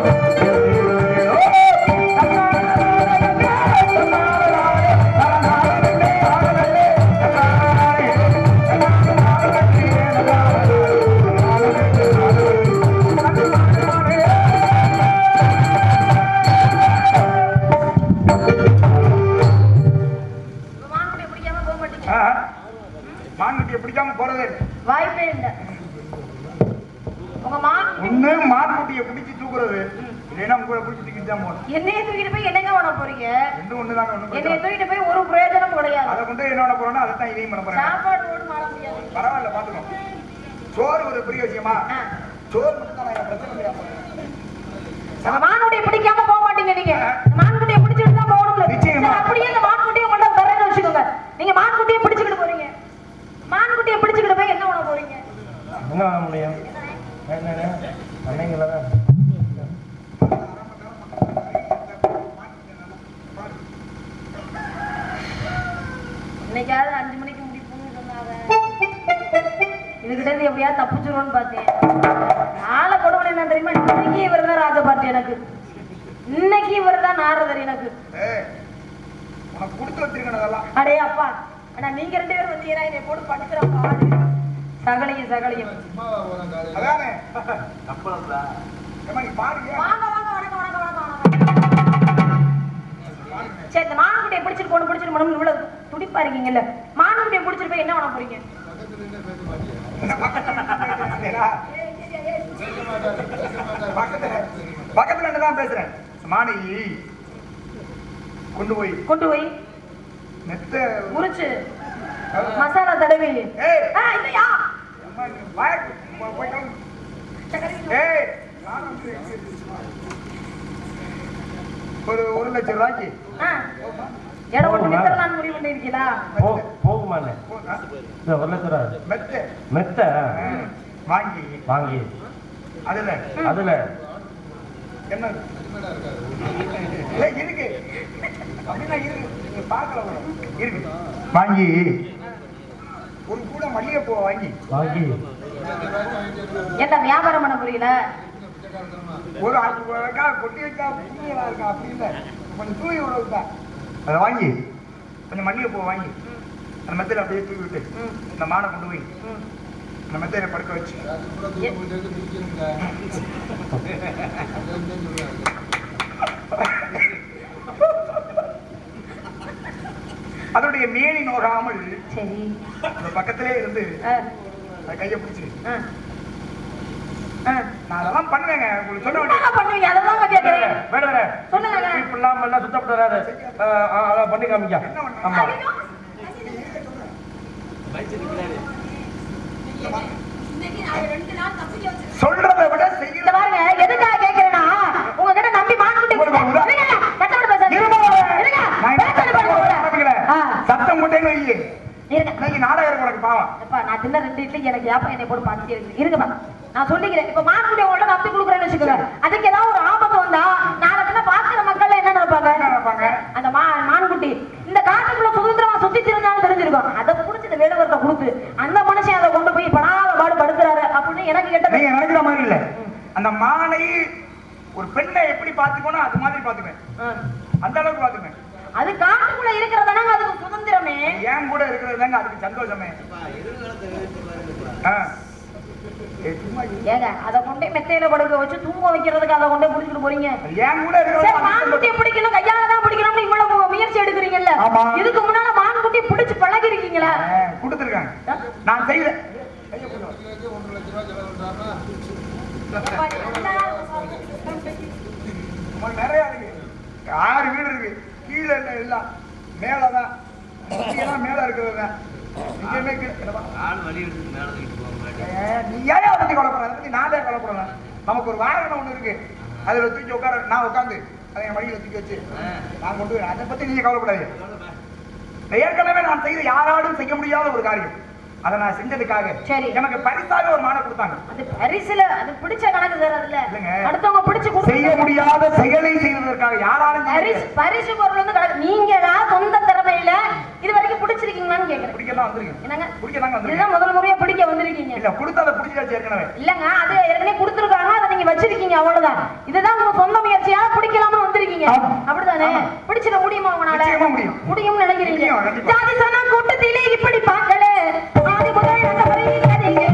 மான்குட்டியை பிடிக்காம போறதே
வாய்ப்பே இல்லை. உங்க மான்
ஒண்ணு மான்குட்டியை பிடிச்சு தூக்குறது, இல்லைன்னா உங்களை பிடிச்சி தூக்கிட்டு தான் போகணும்.
என்னைய தூக்கிட்டு போய் என்னங்க பண்ண போறீங்க?
ரெண்டும் ஒண்ணுதாங்க. ஒண்ணு
என்னைய தூக்கிட்டு போய் ஒரு பிரயோஜனம் கிடையாது.
அதை கொண்டு என்ன பண்ண போறோம்னா அதை தான் இதையும் பண்ண போறேன்.
சாப்பாடு ஓடு மாற முடியாது.
பரவாயில்ல பாத்துக்கோ. சோறு ஒரு பெரிய விஷயமா? சோறு மட்டும் தான் நான் பிரச்சனை இல்லையா?
மானுடைய பிடிக்காம போக மாட்டீங்க நீங்க. மான்குட்டியை பிடிச்சிட்டு தான் போகணும்ல.
நிச்சயமா.
அப்படியே இந்த மான்குட்டியை கொண்டு தரேன்னு வச்சுக்கோங்க. நீங்க மான்குட்டியை பிடிச்சிட்டு போறீங்க. மான்குட்டியை பிடிச்சிட்டு போய் என்ன பண்ண போறீங்க?
என்ன பண்ண முடியும்? அன்னைங்கள தான்
இன்னைக்காவது 5 மணிக்கு முடிப்போம்னு சொன்னாங்க. இதுகிட்ட இருந்து எப்படியாவது தப்பிச்சிருவோன்னு பார்த்தேன். நாளை கொடுமை என்ன தெரியுமா? இன்னைக்கு இவர் தான் ராஜபாட்டி எனக்கு. இன்னைக்கு இவர் தான் நாரதர் எனக்கு.
உனக்கு கொடுத்து வச்சிருக்கணும்.
அடே அப்பா, ஆனா நீங்க 2 பேரும் வந்தீங்கன்னா என்னை போட்டு படுக்கிற பாடு. சகலையும்
அதானே நீ பாருங்க.
வாங்க வாங்க வணக்கம் வணக்கம் வணக்கம் சரி, இந்த மானுக்குட்டியை பிடிச்சிட்டு போகணும் இவ்வளவு துடிப்பா இருக்கீங்கல்ல, மானுக்குட்டியை பிடிச்சிட்டு போய் என்ன பண்ண போறீங்க?
பக்கத்துல தான் பேசுறேன். மானை கொண்டு போய் மெத்த
உரிச்சு மசாலா தடவி இல்லையா
ஒரு 1 லட்சம் ரூபாய்க்கு
இடம் ஒன்று வித்தரலான்னு முடிவு பண்ணிருக்கீங்களா?
போகுமாண்ணே. 1 லட்சம் ரூபாய் மெத்த
வாங்கி அதுல என்ன இருக்கு அப்படின்னா இருக்கு பார்க்கல இருக்கு வாங்கி ஒரு கூட மல்லிகைப்பூ வாங்கி
என்ன வியாபாரம் பண்ண புரியல?
ஒரு கொட்டி வச்சா புண்ணியலா இருக்கா அப்படின்னு கொஞ்சம் தூவி விடுறதுதான். அதை வாங்கி கொஞ்சம் மல்லிகைப்பூ வாங்கி அந்த மெத்தையில அப்படியே தூவி விட்டு இந்த மானை கொண்டு போய் அந்த மெத்தையில படுக்க வச்சு அதோடைய மேனி நோகாமல்
சரி
அந்த பக்கத்திலே இருந்து கையை பிடிச்சு நான் அதெல்லாம் பண்ணுவேங்க. உங்களுக்கு சொன்ன
பண்ணுவீங்க அதெல்லாம் கேட்கிறேன்.
வேற
சொல்லுங்க.
இப்படிலாம் எல்லாம் சுத்தப்படாது. அதை பண்ணி காமிக்க. ஆமா
சொல்றதை விட
செய்யல பாருங்க. எதுக்காக கேக்குறேன்னா உங்ககிட்ட நம்பி மான்குட்டி
சத்தம் போட்டேன்னு நாடகம் உனக்கு பாவம்.
நான் தின்ன 2 இட்லி எனக்கு ஏப்பா என்னை போட்டு பார்த்துட்டே இருக்குப்பா. நான் சொல்லிக்கிறேன். இப்ப மான்குட்டியை உங்கள்ட்ட நம்பி கொடுக்குறேன்னு வச்சுக்கோங்க. அதுக்கு ஏதாவது ஒரு ஆபத்து வந்தா நாளைக்கு பாக்குற மக்கள் என்ன நினைப்பாங்க? அந்த மான்குட்டி இந்த காட்டுக்குள்ள சுதந்திரமா சுத்தி திரிஞ்சாலும் தெரிஞ்சிருக்கும். அதை புடிச்சு இந்த வேலுவரத்தை கொடுத்து அந்த மனுஷன் அதை கொண்டு போய் படாத பாடு படுத்துறாரு அப்படின்னு எனக்கு கேட்ட
நீங்க நினைக்கிற மாதிரி இல்ல. அந்த மானை ஒரு பெண்ணை எப்படி பாத்துக்கணும் அது மாதிரி பாத்துக்குவேன். அந்த அளவுக்கு பாத்துக்குவேன்.
அது காட்டுக்குள்ள இருக்கிறதாங்க அதுக்கு சுதந்திரமே.
ஏன் கூட இருக்கிறதாங்க அதுக்கு சந்தோஷமே.
ஏங்க அதை கொண்டே மெத்தையில படுக்க வச்சு தூங்க வைக்கிறதுக்கு அதை கொண்டே பிடிச்சிட்டு போறீங்க.
ஏன் கூட
மான்குட்டியை பிடிக்கணும் கையால தான் பிடிக்கணும்னு இவ்வளவு முயற்சி எடுக்கிறீங்கல்ல. இதுக்கு முன்னால மான்குட்டியை பிடிச்சு பழகி இருக்கீங்களா?
கொடுத்துருக்காங்க. நான் செய்யல. நிறைய இருக்கு. 6 வீடு இருக்கு. கீழே எல்லாம் மேலதான் மேல இருக்கிறது. நீ ஏன் அதை பத்தி கொலைப்பட? அதை பத்தி நானே கொலைப்படல. நமக்கு ஒரு வாகனம் ஒண்ணு இருக்கு. அதுல தூக்கி உட்கார நான் உட்காந்து அதை என் வழியில தூக்கி வச்சு நான் கொண்டு போய் அதை பத்தி நீங்க கவலைப்படாது. ஏற்கனவே நான் செய்த யாராலும் செய்ய முடியாத ஒரு காரியம். அதை நான் செஞ்சதுக்காக
சரி
எனக்கு பரிசாக ஒரு மானை கொடுத்தாங்க.
அது பரிசுல அது பிடிச்ச கணக்கு சார். அதுல அடுத்தவங்க பிடிச்சு
செய்ய முடியாத செயலை செய்வதற்காக யாராலும்
பரிசு பொருள் வந்து கணக்கு. நீங்களா சொந்த திறமையில இது வரைக்கும் பிடிச்சிருக்கீங்களான்னு கேக்குறேன்.
பிடிக்கலாம் வந்திருக்கீங்க.
என்னங்க
பிடிக்கதாங்க வந்திருக்கீங்க.
இதுதான் முதல் முறையா பிடிக்க வந்திருக்கீங்க.
இல்ல கொடுத்தத பிடிச்சாச்சு ஏற்கனவே.
இல்லங்க அது ஏற்கனவே கொடுத்துருக்காங்க. அதை நீங்க வச்சிருக்கீங்க அவ்வளவுதான். இதுதான் உங்க சொந்த முயற்சியா பிடிக்கலாம்னு வந்திருக்கீங்க. அப்படிதானே? பிடிச்சிட முடியுமா உங்களால? முடியும்னு நினைக்கிறீங்க. ஜாதி சனா கூட்டத்திலே இப்படி பார்க்கல ஆதி முதல் அந்த வரை கதைங்க.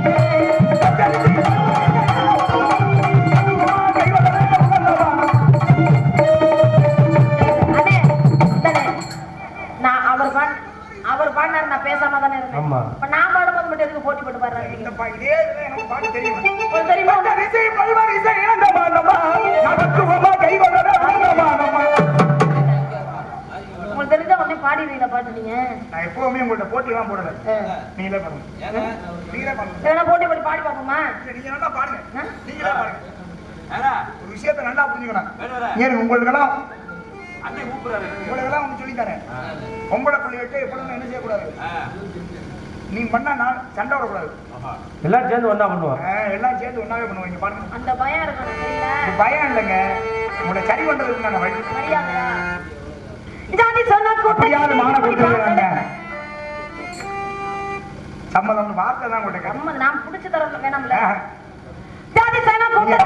அவர் பாடினார். நான் பேசாம தானே இருந்தேன். இப்ப நான் பாடும்போது மட்டும் எதுக்கு போட்டி போட்டு பாடுறாங்க?
இதே எனக்கு பாட்டு தெரியுமா?
தெரியுமா?
போட்டிலாம் போடல நீங்களே பாருங்க நீங்களே பாருங்க
வேணா போட்டி போட்டு பாடி பார்ப்போமா?
நீங்க நல்லா பாருங்க நீங்களே பாருங்க ஒரு விஷயத்தை நல்லா புரிஞ்சுக்கணும் ஏன் உங்களுக்கெல்லாம் உங்களுக்கெல்லாம் ஒன்று சொல்லித்தரேன் பொம்பளை பிள்ளை வச்சு எப்பொழுதும் என்ன செய்யக்கூடாது நீ பண்ணா நான் சண்டை வரக்கூடாது
எல்லாரும் சேர்ந்து ஒண்ணா பண்ணுவோம்
எல்லாம் சேர்த்து ஒன்னாவே பண்ணுவாங்க பாருங்க
அந்த பயம் இருக்கணும் சரியில்ல?
பயம் இல்லைங்க உங்களை சரி பண்றதுக்கு நான் வழி
மரியாதையா? ஜாதி சொன்ன
அப்படியாவது மான கொடுத்துருக்காங்க சம்மதம்னு வார்த்தை தான் கொடுக்க
நம்ம நான் புடிச்சு தர வேணாம்ல? ஜாதி சொன்ன கூட்ட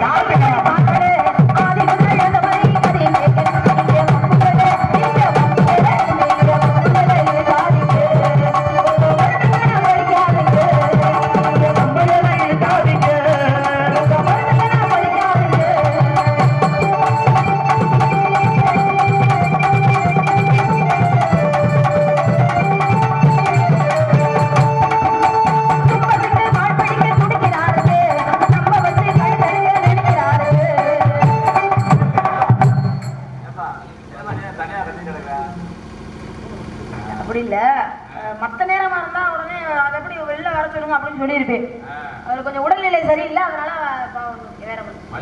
அப்படி இல்ல மத்த நேரமா இருந்தா உடனே அதை எப்படி வெளில வர சொல்லுங்க அப்படின்னு சொல்லியிருப்பேன். அவருக்கு கொஞ்சம் உடல்நிலை சரியில்லை அதனால வேற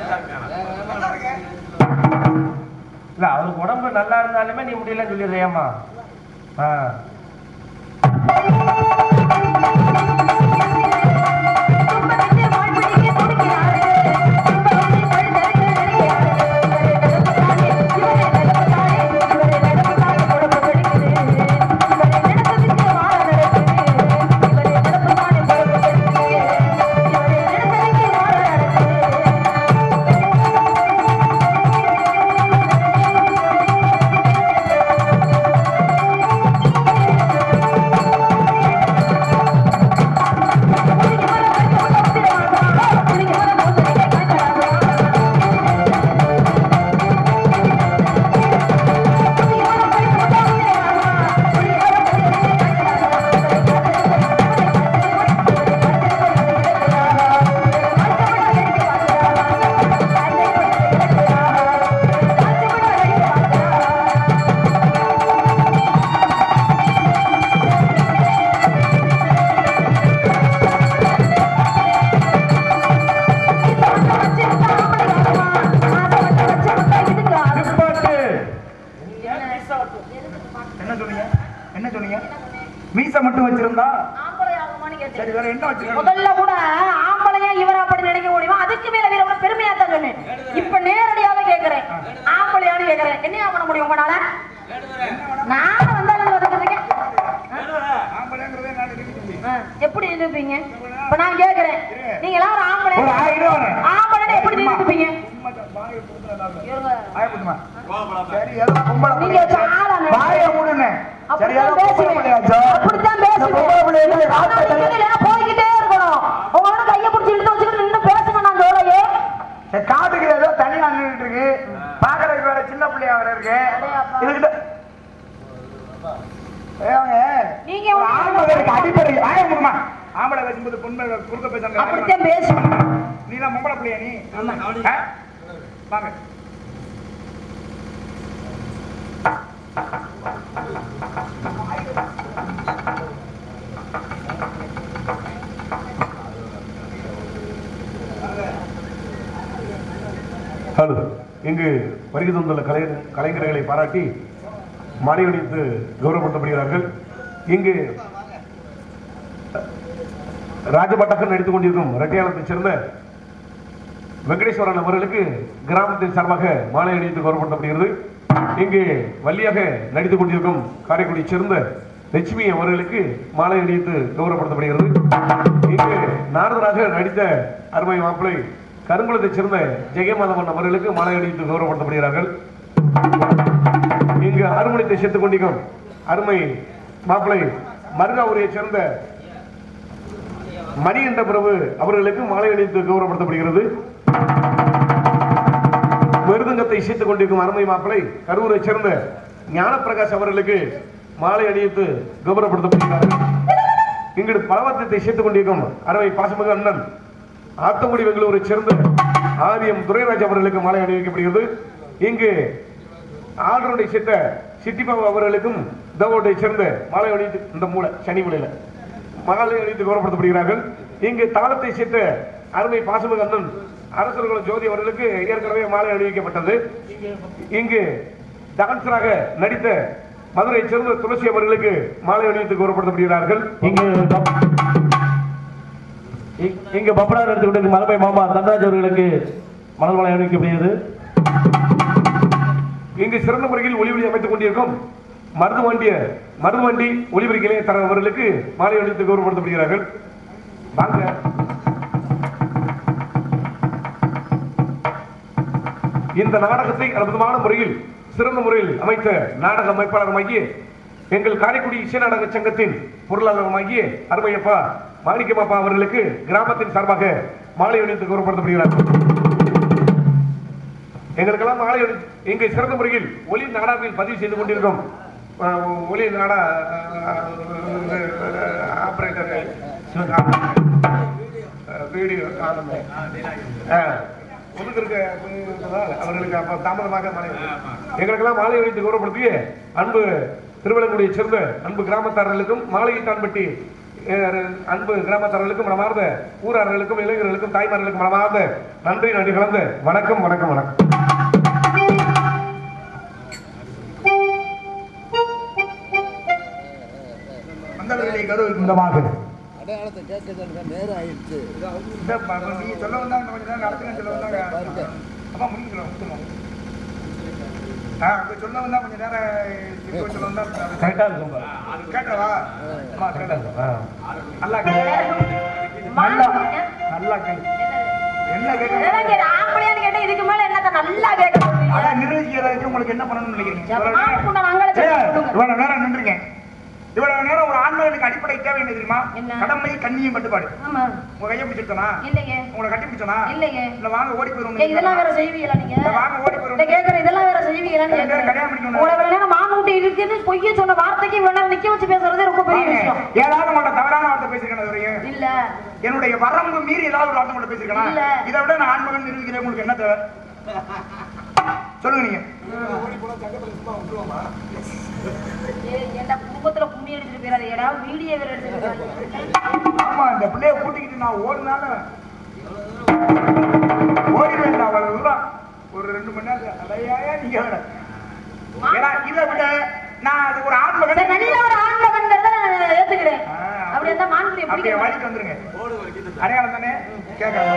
இல்ல அவருக்கு உடம்பு நல்லா இருந்தாலுமே நீ முடியல சொல்லிடுறியாமா?
முதல்ல கூட ஆம்பளையா இவர அப்படி நினைக்க முடியுமா? அதுக்கு மேல வேற ஒரு பெருமையா தான் சொன்னேன். இப்ப நேரடியாவே கேக்குறேன் ஆம்பளையான்னு கேக்குறேன். என்னையா பண்ண முடியும் உங்களால? நான் வந்தாலும் வந்துருக்கேன் எப்படி நிரூபிப்பீங்க? இப்ப நான் கேக்குறேன் நீங்க எல்லாரும் ஆம்பளை ஆம்பளை எப்படி நிரூபிப்பீங்க? போய்கிட்டே இருக்கணும். உங்களோட கைய பிடிச்சி இழுத்து வச்சுக்கிட்டு நின்று பேசுங்க. நான் ஜோலையே
காட்டுக்கு ஏதோ தனியா நின்றுட்டு இருக்கு பாக்குறதுக்கு வேற சின்ன பிள்ளையா வேற இருக்கு இதுகிட்ட
நீங்க
அடிப்படை ஆம்பளை பேசும்போது பொண்ணு குறுக்க பேசுறாங்க
அப்படித்தான் பேசணும்.
நீ தான் பொம்பளை பிள்ளையா நீ வாங்க
ஹலோ இங்கு வருகை தந்துள்ள கலைஞர்களை பாராட்டி மாலையணித்து கௌரவப்படுத்தப்படுகிறார்கள். இங்கு ராஜபட்டக்கன் நடித்துக் கொண்டிருக்கும் இரட்டையாளத்தைச் சேர்ந்த வெங்கடேஸ்வரன் அவர்களுக்கு கிராமத்தின் சார்பாக மாலை அணிவித்து கௌரவப்படுத்தப்படுகிறது. இங்கு வள்ளியாக நடித்துக் கொண்டிருக்கும் காரைக்குடியைச் சேர்ந்த லட்சுமி அவர்களுக்கு மாலை அணிவித்து கௌரவப்படுத்தப்படுகிறது. இங்கு நாரதராக நடித்த அருமை மாப்பிள்ளை கருங்குளத்தைச் சேர்ந்த ஜெயமாதவன் அவர்களுக்கு மாலை அணிவித்து கௌரவப்படுத்தப்படுகிறார்கள். இங்கு அருமணித்தை சேர்த்துக் கொண்டிருக்கும் அருமை மாப்பிள்ளை மருகாவூரைச் சேர்ந்த மணி என்ற பிரபு அவர்களுக்கு மாலை அணிவித்து கௌரவப்படுத்தப்படுகிறது. மிருதங்கத்தை சேர்த்துக் கொண்டிருக்கும் அருமை மாப்பிள்ளை கரூரை சேர்ந்த ஞானப்பிரகாஷ் அவர்களுக்கு மாலை அணிவித்து கௌரவப்படுத்தப்படுகிறார்கள். இங்கு பலவத்தத்தை சேர்த்துக் கொண்டிருக்கும் அருமை பாசமிகு அண்ணன் ஆத்தங்குடி பெங்களூரை சேர்ந்த ஆரியம் துரைராஜ் அவர்களுக்கு மாலை அணிவிக்கப்படுகிறது. இங்கு ஆல்ரவுண்டை சேர்த்த சிட்டிபாபு அவர்களுக்கும் தவோட்டை சேர்ந்த மாலை அணித்து இந்த மூளை சனி மூலையில மாலை அணித்து கௌரவப்படுத்தப்படுகிறார்கள். இங்கு தாளத்தை சேர்த்த அருமை பாசமிகு அண்ணன் அரசர்களும் ஜோதி அவர்களுக்கு ஏற்கனவே மாலை அணிவிக்கப்பட்டது. இங்கு டான்சராக நடித்த மதுரை சேர்ந்த துளசி அவர்களுக்கு மாலை அணிவித்து கௌரவப்படுத்தப்படுகிறார்கள். இங்கு பப்படா எடுத்துக்கொண்டு மலமை மாமா தண்டராஜ் அவர்களுக்கு மலர் மாலை அணிவிக்கப்படுகிறது. இங்கு சிறந்த முறையில் ஒளி அமைத்துக் கொண்டிருக்கும் மருதுவண்டி ஒளிபரிக்கலை தர அவர்களுக்கு மாலை அணிவித்து கௌரவப்படுத்தப்படுகிறார்கள். வாங்க. இந்த நாடகத்தை அற்புதமான முறையில் சிறந்த முறையில் அமைத்த நாடக அமைப்பாளருமாகிய எங்கள் காரைக்குடி இசை நாடக சங்கத்தின் பொருளாளருமாகிய அருமையப்பா மாணிக்கமாப்பா அவர்களுக்கு கிராமத்தின் சார்பாக மாலை அணிவித்து கௌரவப்படுத்தப்படுகிறார்கள். எங்களுக்கெல்லாம் மாலை இங்கு சிறந்த முறையில் ஒலி நாடாவில் பதிவு செய்து கொண்டிருக்கும் ஒலி நாடா ஆபரேட்டர் வீடியோ அவர்களுக்கு தாமதமாக மாலை எங்களுக்கெல்லாம் மாலை அணிவித்து கௌரவப்படுத்திய அன்பு திருவிழங்குடியை சேர்ந்த அன்பு கிராமத்தாரர்களுக்கும் மாலையிட்டான்பட்டி அன்பு கிராமத்தாரர்களுக்கும் மனமார்ந்த ஊரார்களுக்கும் இளைஞர்களுக்கும் தாய்மார்களுக்கும் மனமார்ந்த நன்றி நன்றி கலந்த வணக்கம் வணக்கம் வணக்கம்.
அடையாளத்தை கேட்க நேரம் ஆயிடுச்சு.
நீங்க சொல்ல வந்தாங்க கொஞ்ச நேரம் நடத்துங்க சொல்ல வந்தாங்க அப்பா முடிஞ்சிடும் சொல்ல வந்தா கொஞ்ச நேரம் சொல்ல வந்தா
கரெக்டா இருக்கும்
கேட்டவா
கரெக்டா இருக்கும்.
நல்லா நல்லா என்ன கேட்க
ஆம்பளையான்னு கேட்டா இதுக்கு மேல என்னத்த நல்லா கேட்க
நிர்வகிக்கிறதுக்கு உங்களுக்கு என்ன பண்ணணும்னு நினைக்கிறீங்க? இவ்வளவு நேரம் நின்றுருக்கேன். இவ்வளவு நேரம் ஒரு ஆண்மகனுக்கு அடிப்படை தேவை என்ன தெரியுமா? கடமை கண்ணியம் கட்டுப்பாடு. உங்க கையை பிடிச்சிருக்கனா? இல்லையே. உங்களை கட்டி பிடிச்சனா? இல்லையே. இல்ல வாங்க ஓடி போயிரும்.
இதெல்லாம் வேற செய்வீங்களா நீங்க?
வாங்க ஓடி போயிரும்.
கேக்குறேன் இதெல்லாம் வேற செய்வீங்களா நீங்க?
கல்யாணம் பண்ணிக்கணும்.
உங்களை வேற மானூட்டி இருக்குது பொய்ய சொன்ன வார்த்தைக்கு இவ்வளவு நேரம் நிக்க வச்சு பேசுறதே ரொம்ப பெரிய விஷயம்.
ஏதாவது உங்களோட தவறான வார்த்தை பேசிருக்கேன் அதுவரையும்?
இல்ல.
என்னுடைய வரம்பு மீறி ஏதாவது ஒரு வார்த்தை உங்களை பேசிருக்கேனா? இல்ல. இதை விட நான் ஆண்மகன் நிரூபிக்கிறேன். உங்களுக்கு என்ன தேவை சொல்லுங்க நீங்க.
என்ன குடும்பத்துல கும்மி அடிச்சுட்டு போயிடாது. ஏதாவது வீடியோ வேற எடுத்துட்டு.
ஆமா இந்த பிள்ளைய கூட்டிக்கிட்டு நான் ஓடினாலும் ஓடிவேன். ஒரு 2 மணி நேரம் அலையா நீங்க வேற. ஏன்னா இதை விட நான் அது ஒரு ஆண்மகன்
நல்ல ஒரு ஆண்மகன்கிறத நான் ஏத்துக்கிறேன். அப்படி இருந்தா மான்குடியை
அப்படியே வழிக்கு வந்துருங்க. அடையாளம் தானே கேட்கறேன்.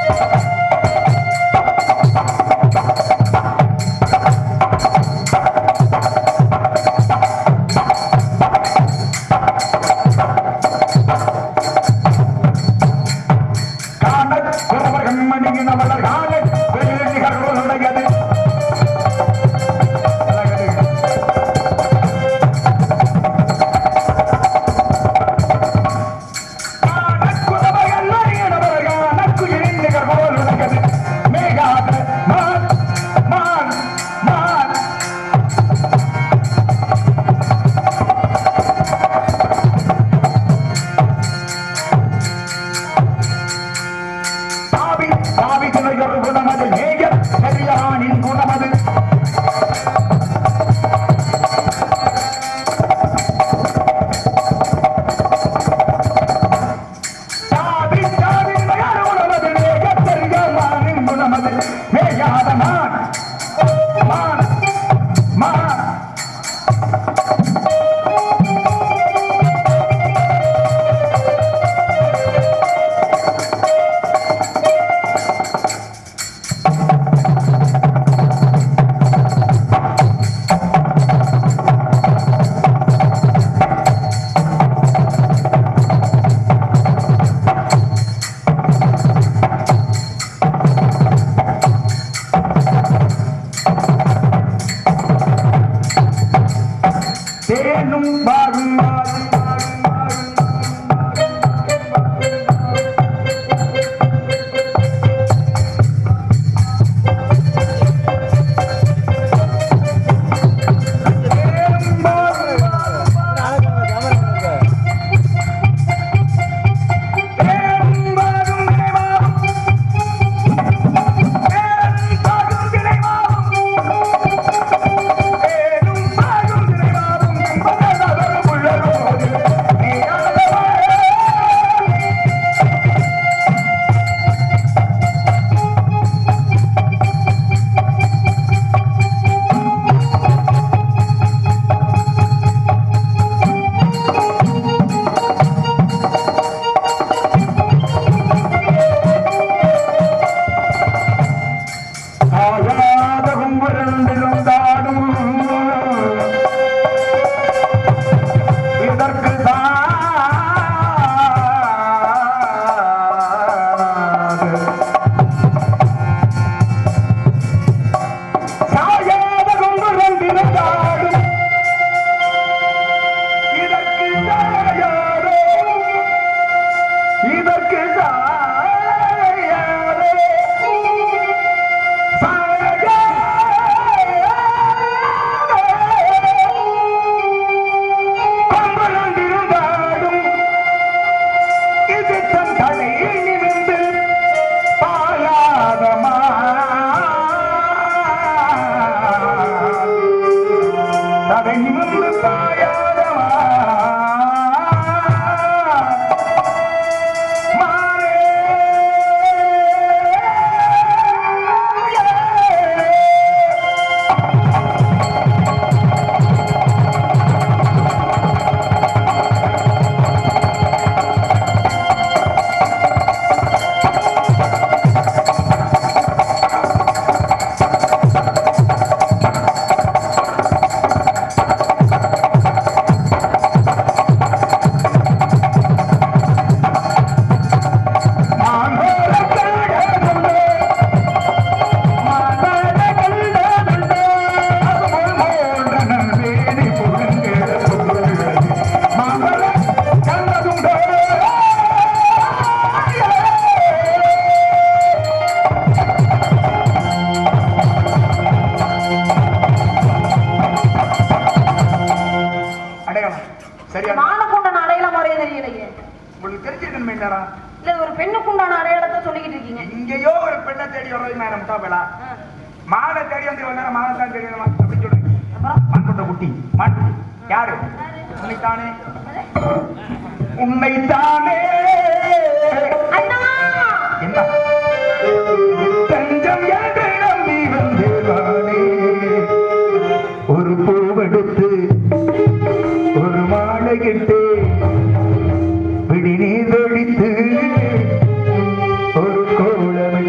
ஒரு கோலமை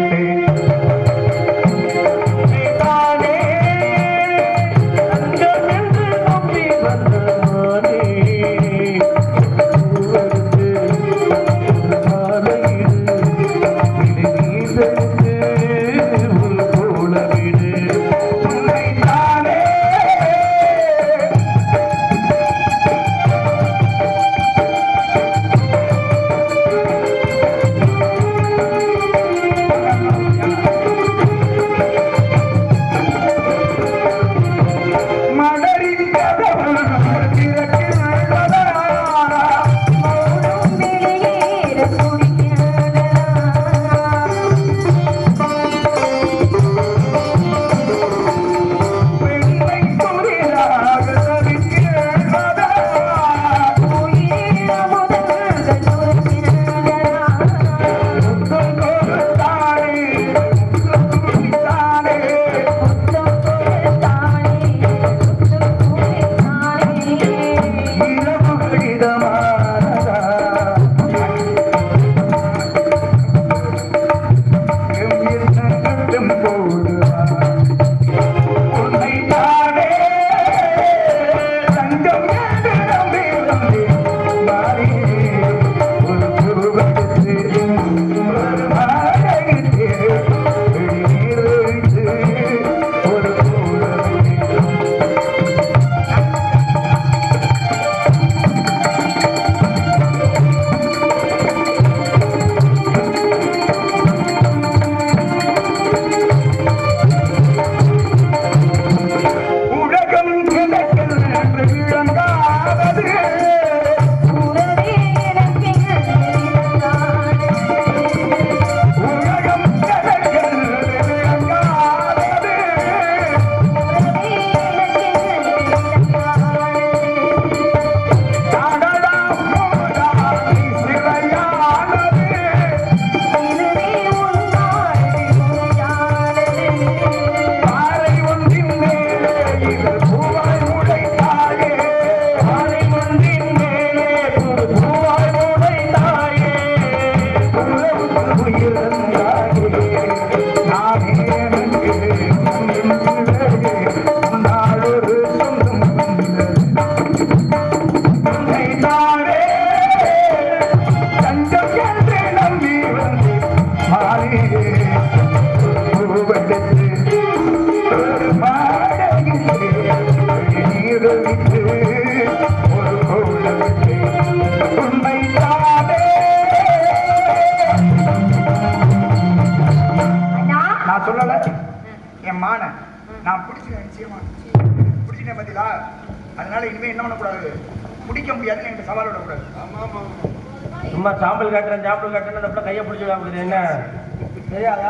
நான் சொல்லல என் மான நான் பிடிச்சிட்டேன் நிச்சயமா பிடிச்சிட்டேன் பாத்தீங்களா அதனால இனிமே என்ன பண்ணக்கூடாது பிடிக்க முடியாதுன்னு எனக்கு சவால் விடக்கூடாது
சும்மா சாம்பல் காட்டுறேன் அந்த கையை பிடிச்சி என்ன தெரியாதா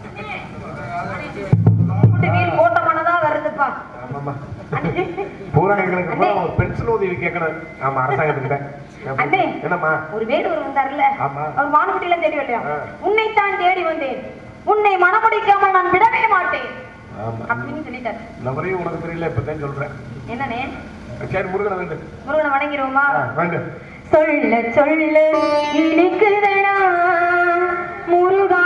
கோட்டமானதா வருதுப்பா
பூரா எங்களுக்கு ஒரு பென்சில் உதவி கேட்கணும் ஆமா அரசாங்கத்துக்கிட்ட என்னம்மா
ஒரு வேலூர் வந்தார்ல அவர் வானகுட்டியில தேடி வரலையா உன்னைத்தான் தேடி வந்தேன் உன்னை மனமுடிக்காமல் நான் விடவே மாட்டேன் அப்படின்னு சொல்லிட்டாரு
நபரையும் உனக்கு தெரியல இப்பதான் சொல்றேன்
என்னன்னே
சரி முருகனை
வணங்கிடுவோமா
வேண்டும்
சொல்ல சொல்ல இனிக்குதடா முருகா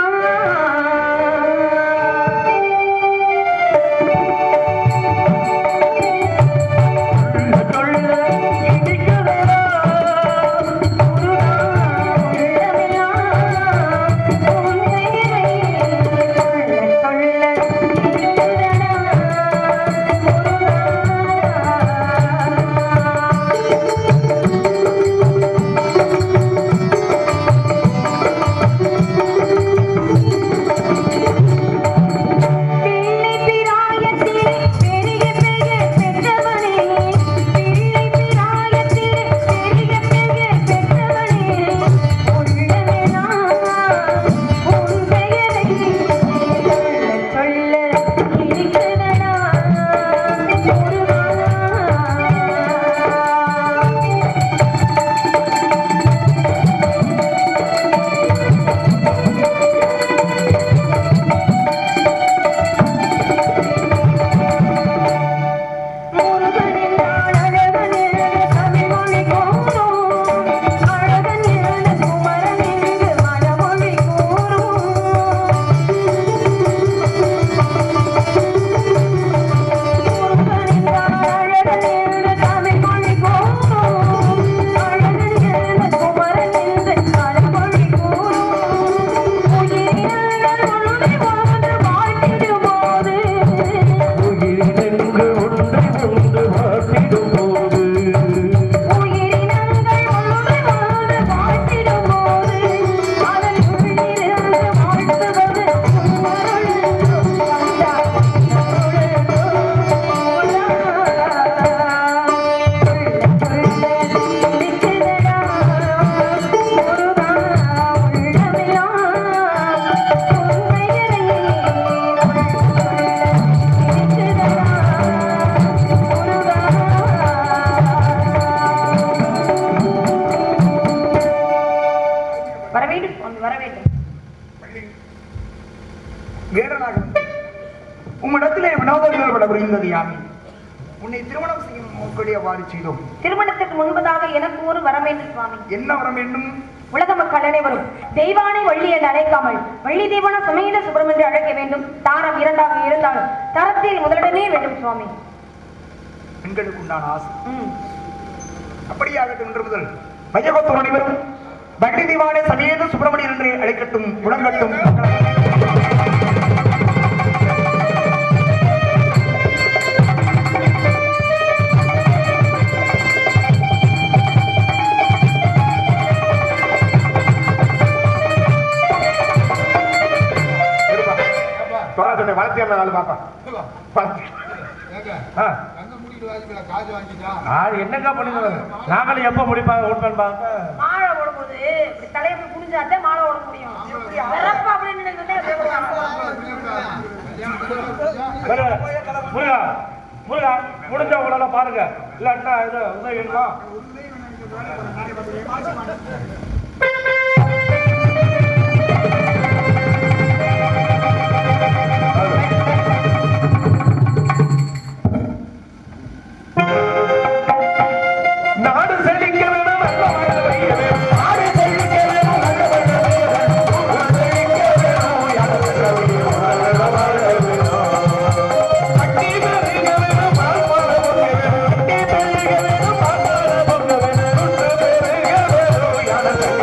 திருமணத்துக்கு முன்பதாக எனக்கு ஒரு வரம் வேண்டும் சுவாமி.
என்ன வரம் வேண்டும்?
உலக மக்கள் அனைவரும் தெய்வானை வள்ளி என்று அழைக்காமல் வள்ளி தெய்வான சமேத சுப்பிரமணியன் அழைக்க வேண்டும். தாரம் இரண்டாக இருந்தாலும் தரத்தில் முதலிடமே வேண்டும் சுவாமி.
பெண்களுக்கு உண்டான ஆசை அப்படியாகட்டும். இன்று முதல் மையகத்தூர் அனைவரும் வள்ளி தெய்வானை சமேத சுப்பிரமணியன் என்று அழைக்கட்டும், முழங்கட்டும்.
என்னக்கா பண்ணுங்க நாங்களும் எப்ப முடிப்பாங்க
மாலை ஓடும்போது தலையை குடிஞ்சாத்தே மாலை ஓட முடியும்.
முருகா முருகா முடிஞ்ச உடனே பாருங்க. இல்லாட்டா இது உதவி இருக்கா?
Yeah.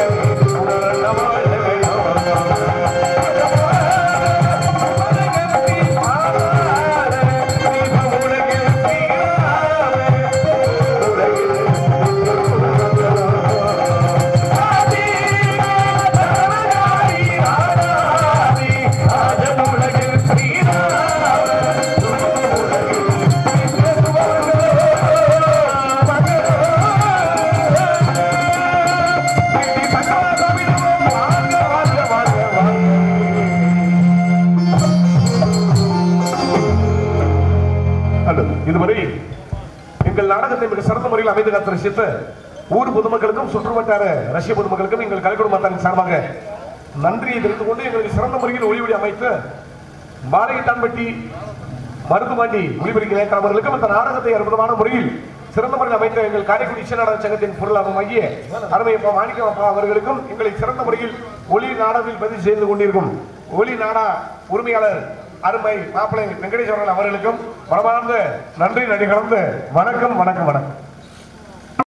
நாடகத்தை மிக சிறந்த முறையில் அமைந்து காத்து ரசித்து ஊர் பொதுமக்களுக்கும் சுற்றுவட்டார ரஷ்ய பொதுமக்களுக்கும் எங்கள் கலைக்குடும்பத்தாரின் சார்பாக நன்றியை தெரிந்து கொண்டு எங்களுக்கு சிறந்த முறையில் ஒளிவொலி அமைத்து மாலையிட்டான்பட்டி மருத்துவண்டி ஒளிபெருக்கிற அவர்களுக்கும் இந்த நாடகத்தை அற்புதமான முறையில் சிறந்த முறையில் அமைத்த எங்கள் காரைக்குடி இசை நாடக சங்கத்தின் பொருளாதாரம் ஆகிய அருமையப்பா மாணிக்கப்பா அவர்களுக்கும் எங்களை சிறந்த முறையில் ஒளி நாடகத்தில் பதிவு செய்து கொண்டிருக்கும் ஒளி நாடா உரிமையாளர் அருமை மாப்பிள்ளை வெங்கடேஸ்வரன் அவர்களுக்கும் மனமார்ந்த நன்றி நடி கலந்து வணக்கம் வணக்கம் வணக்கம்.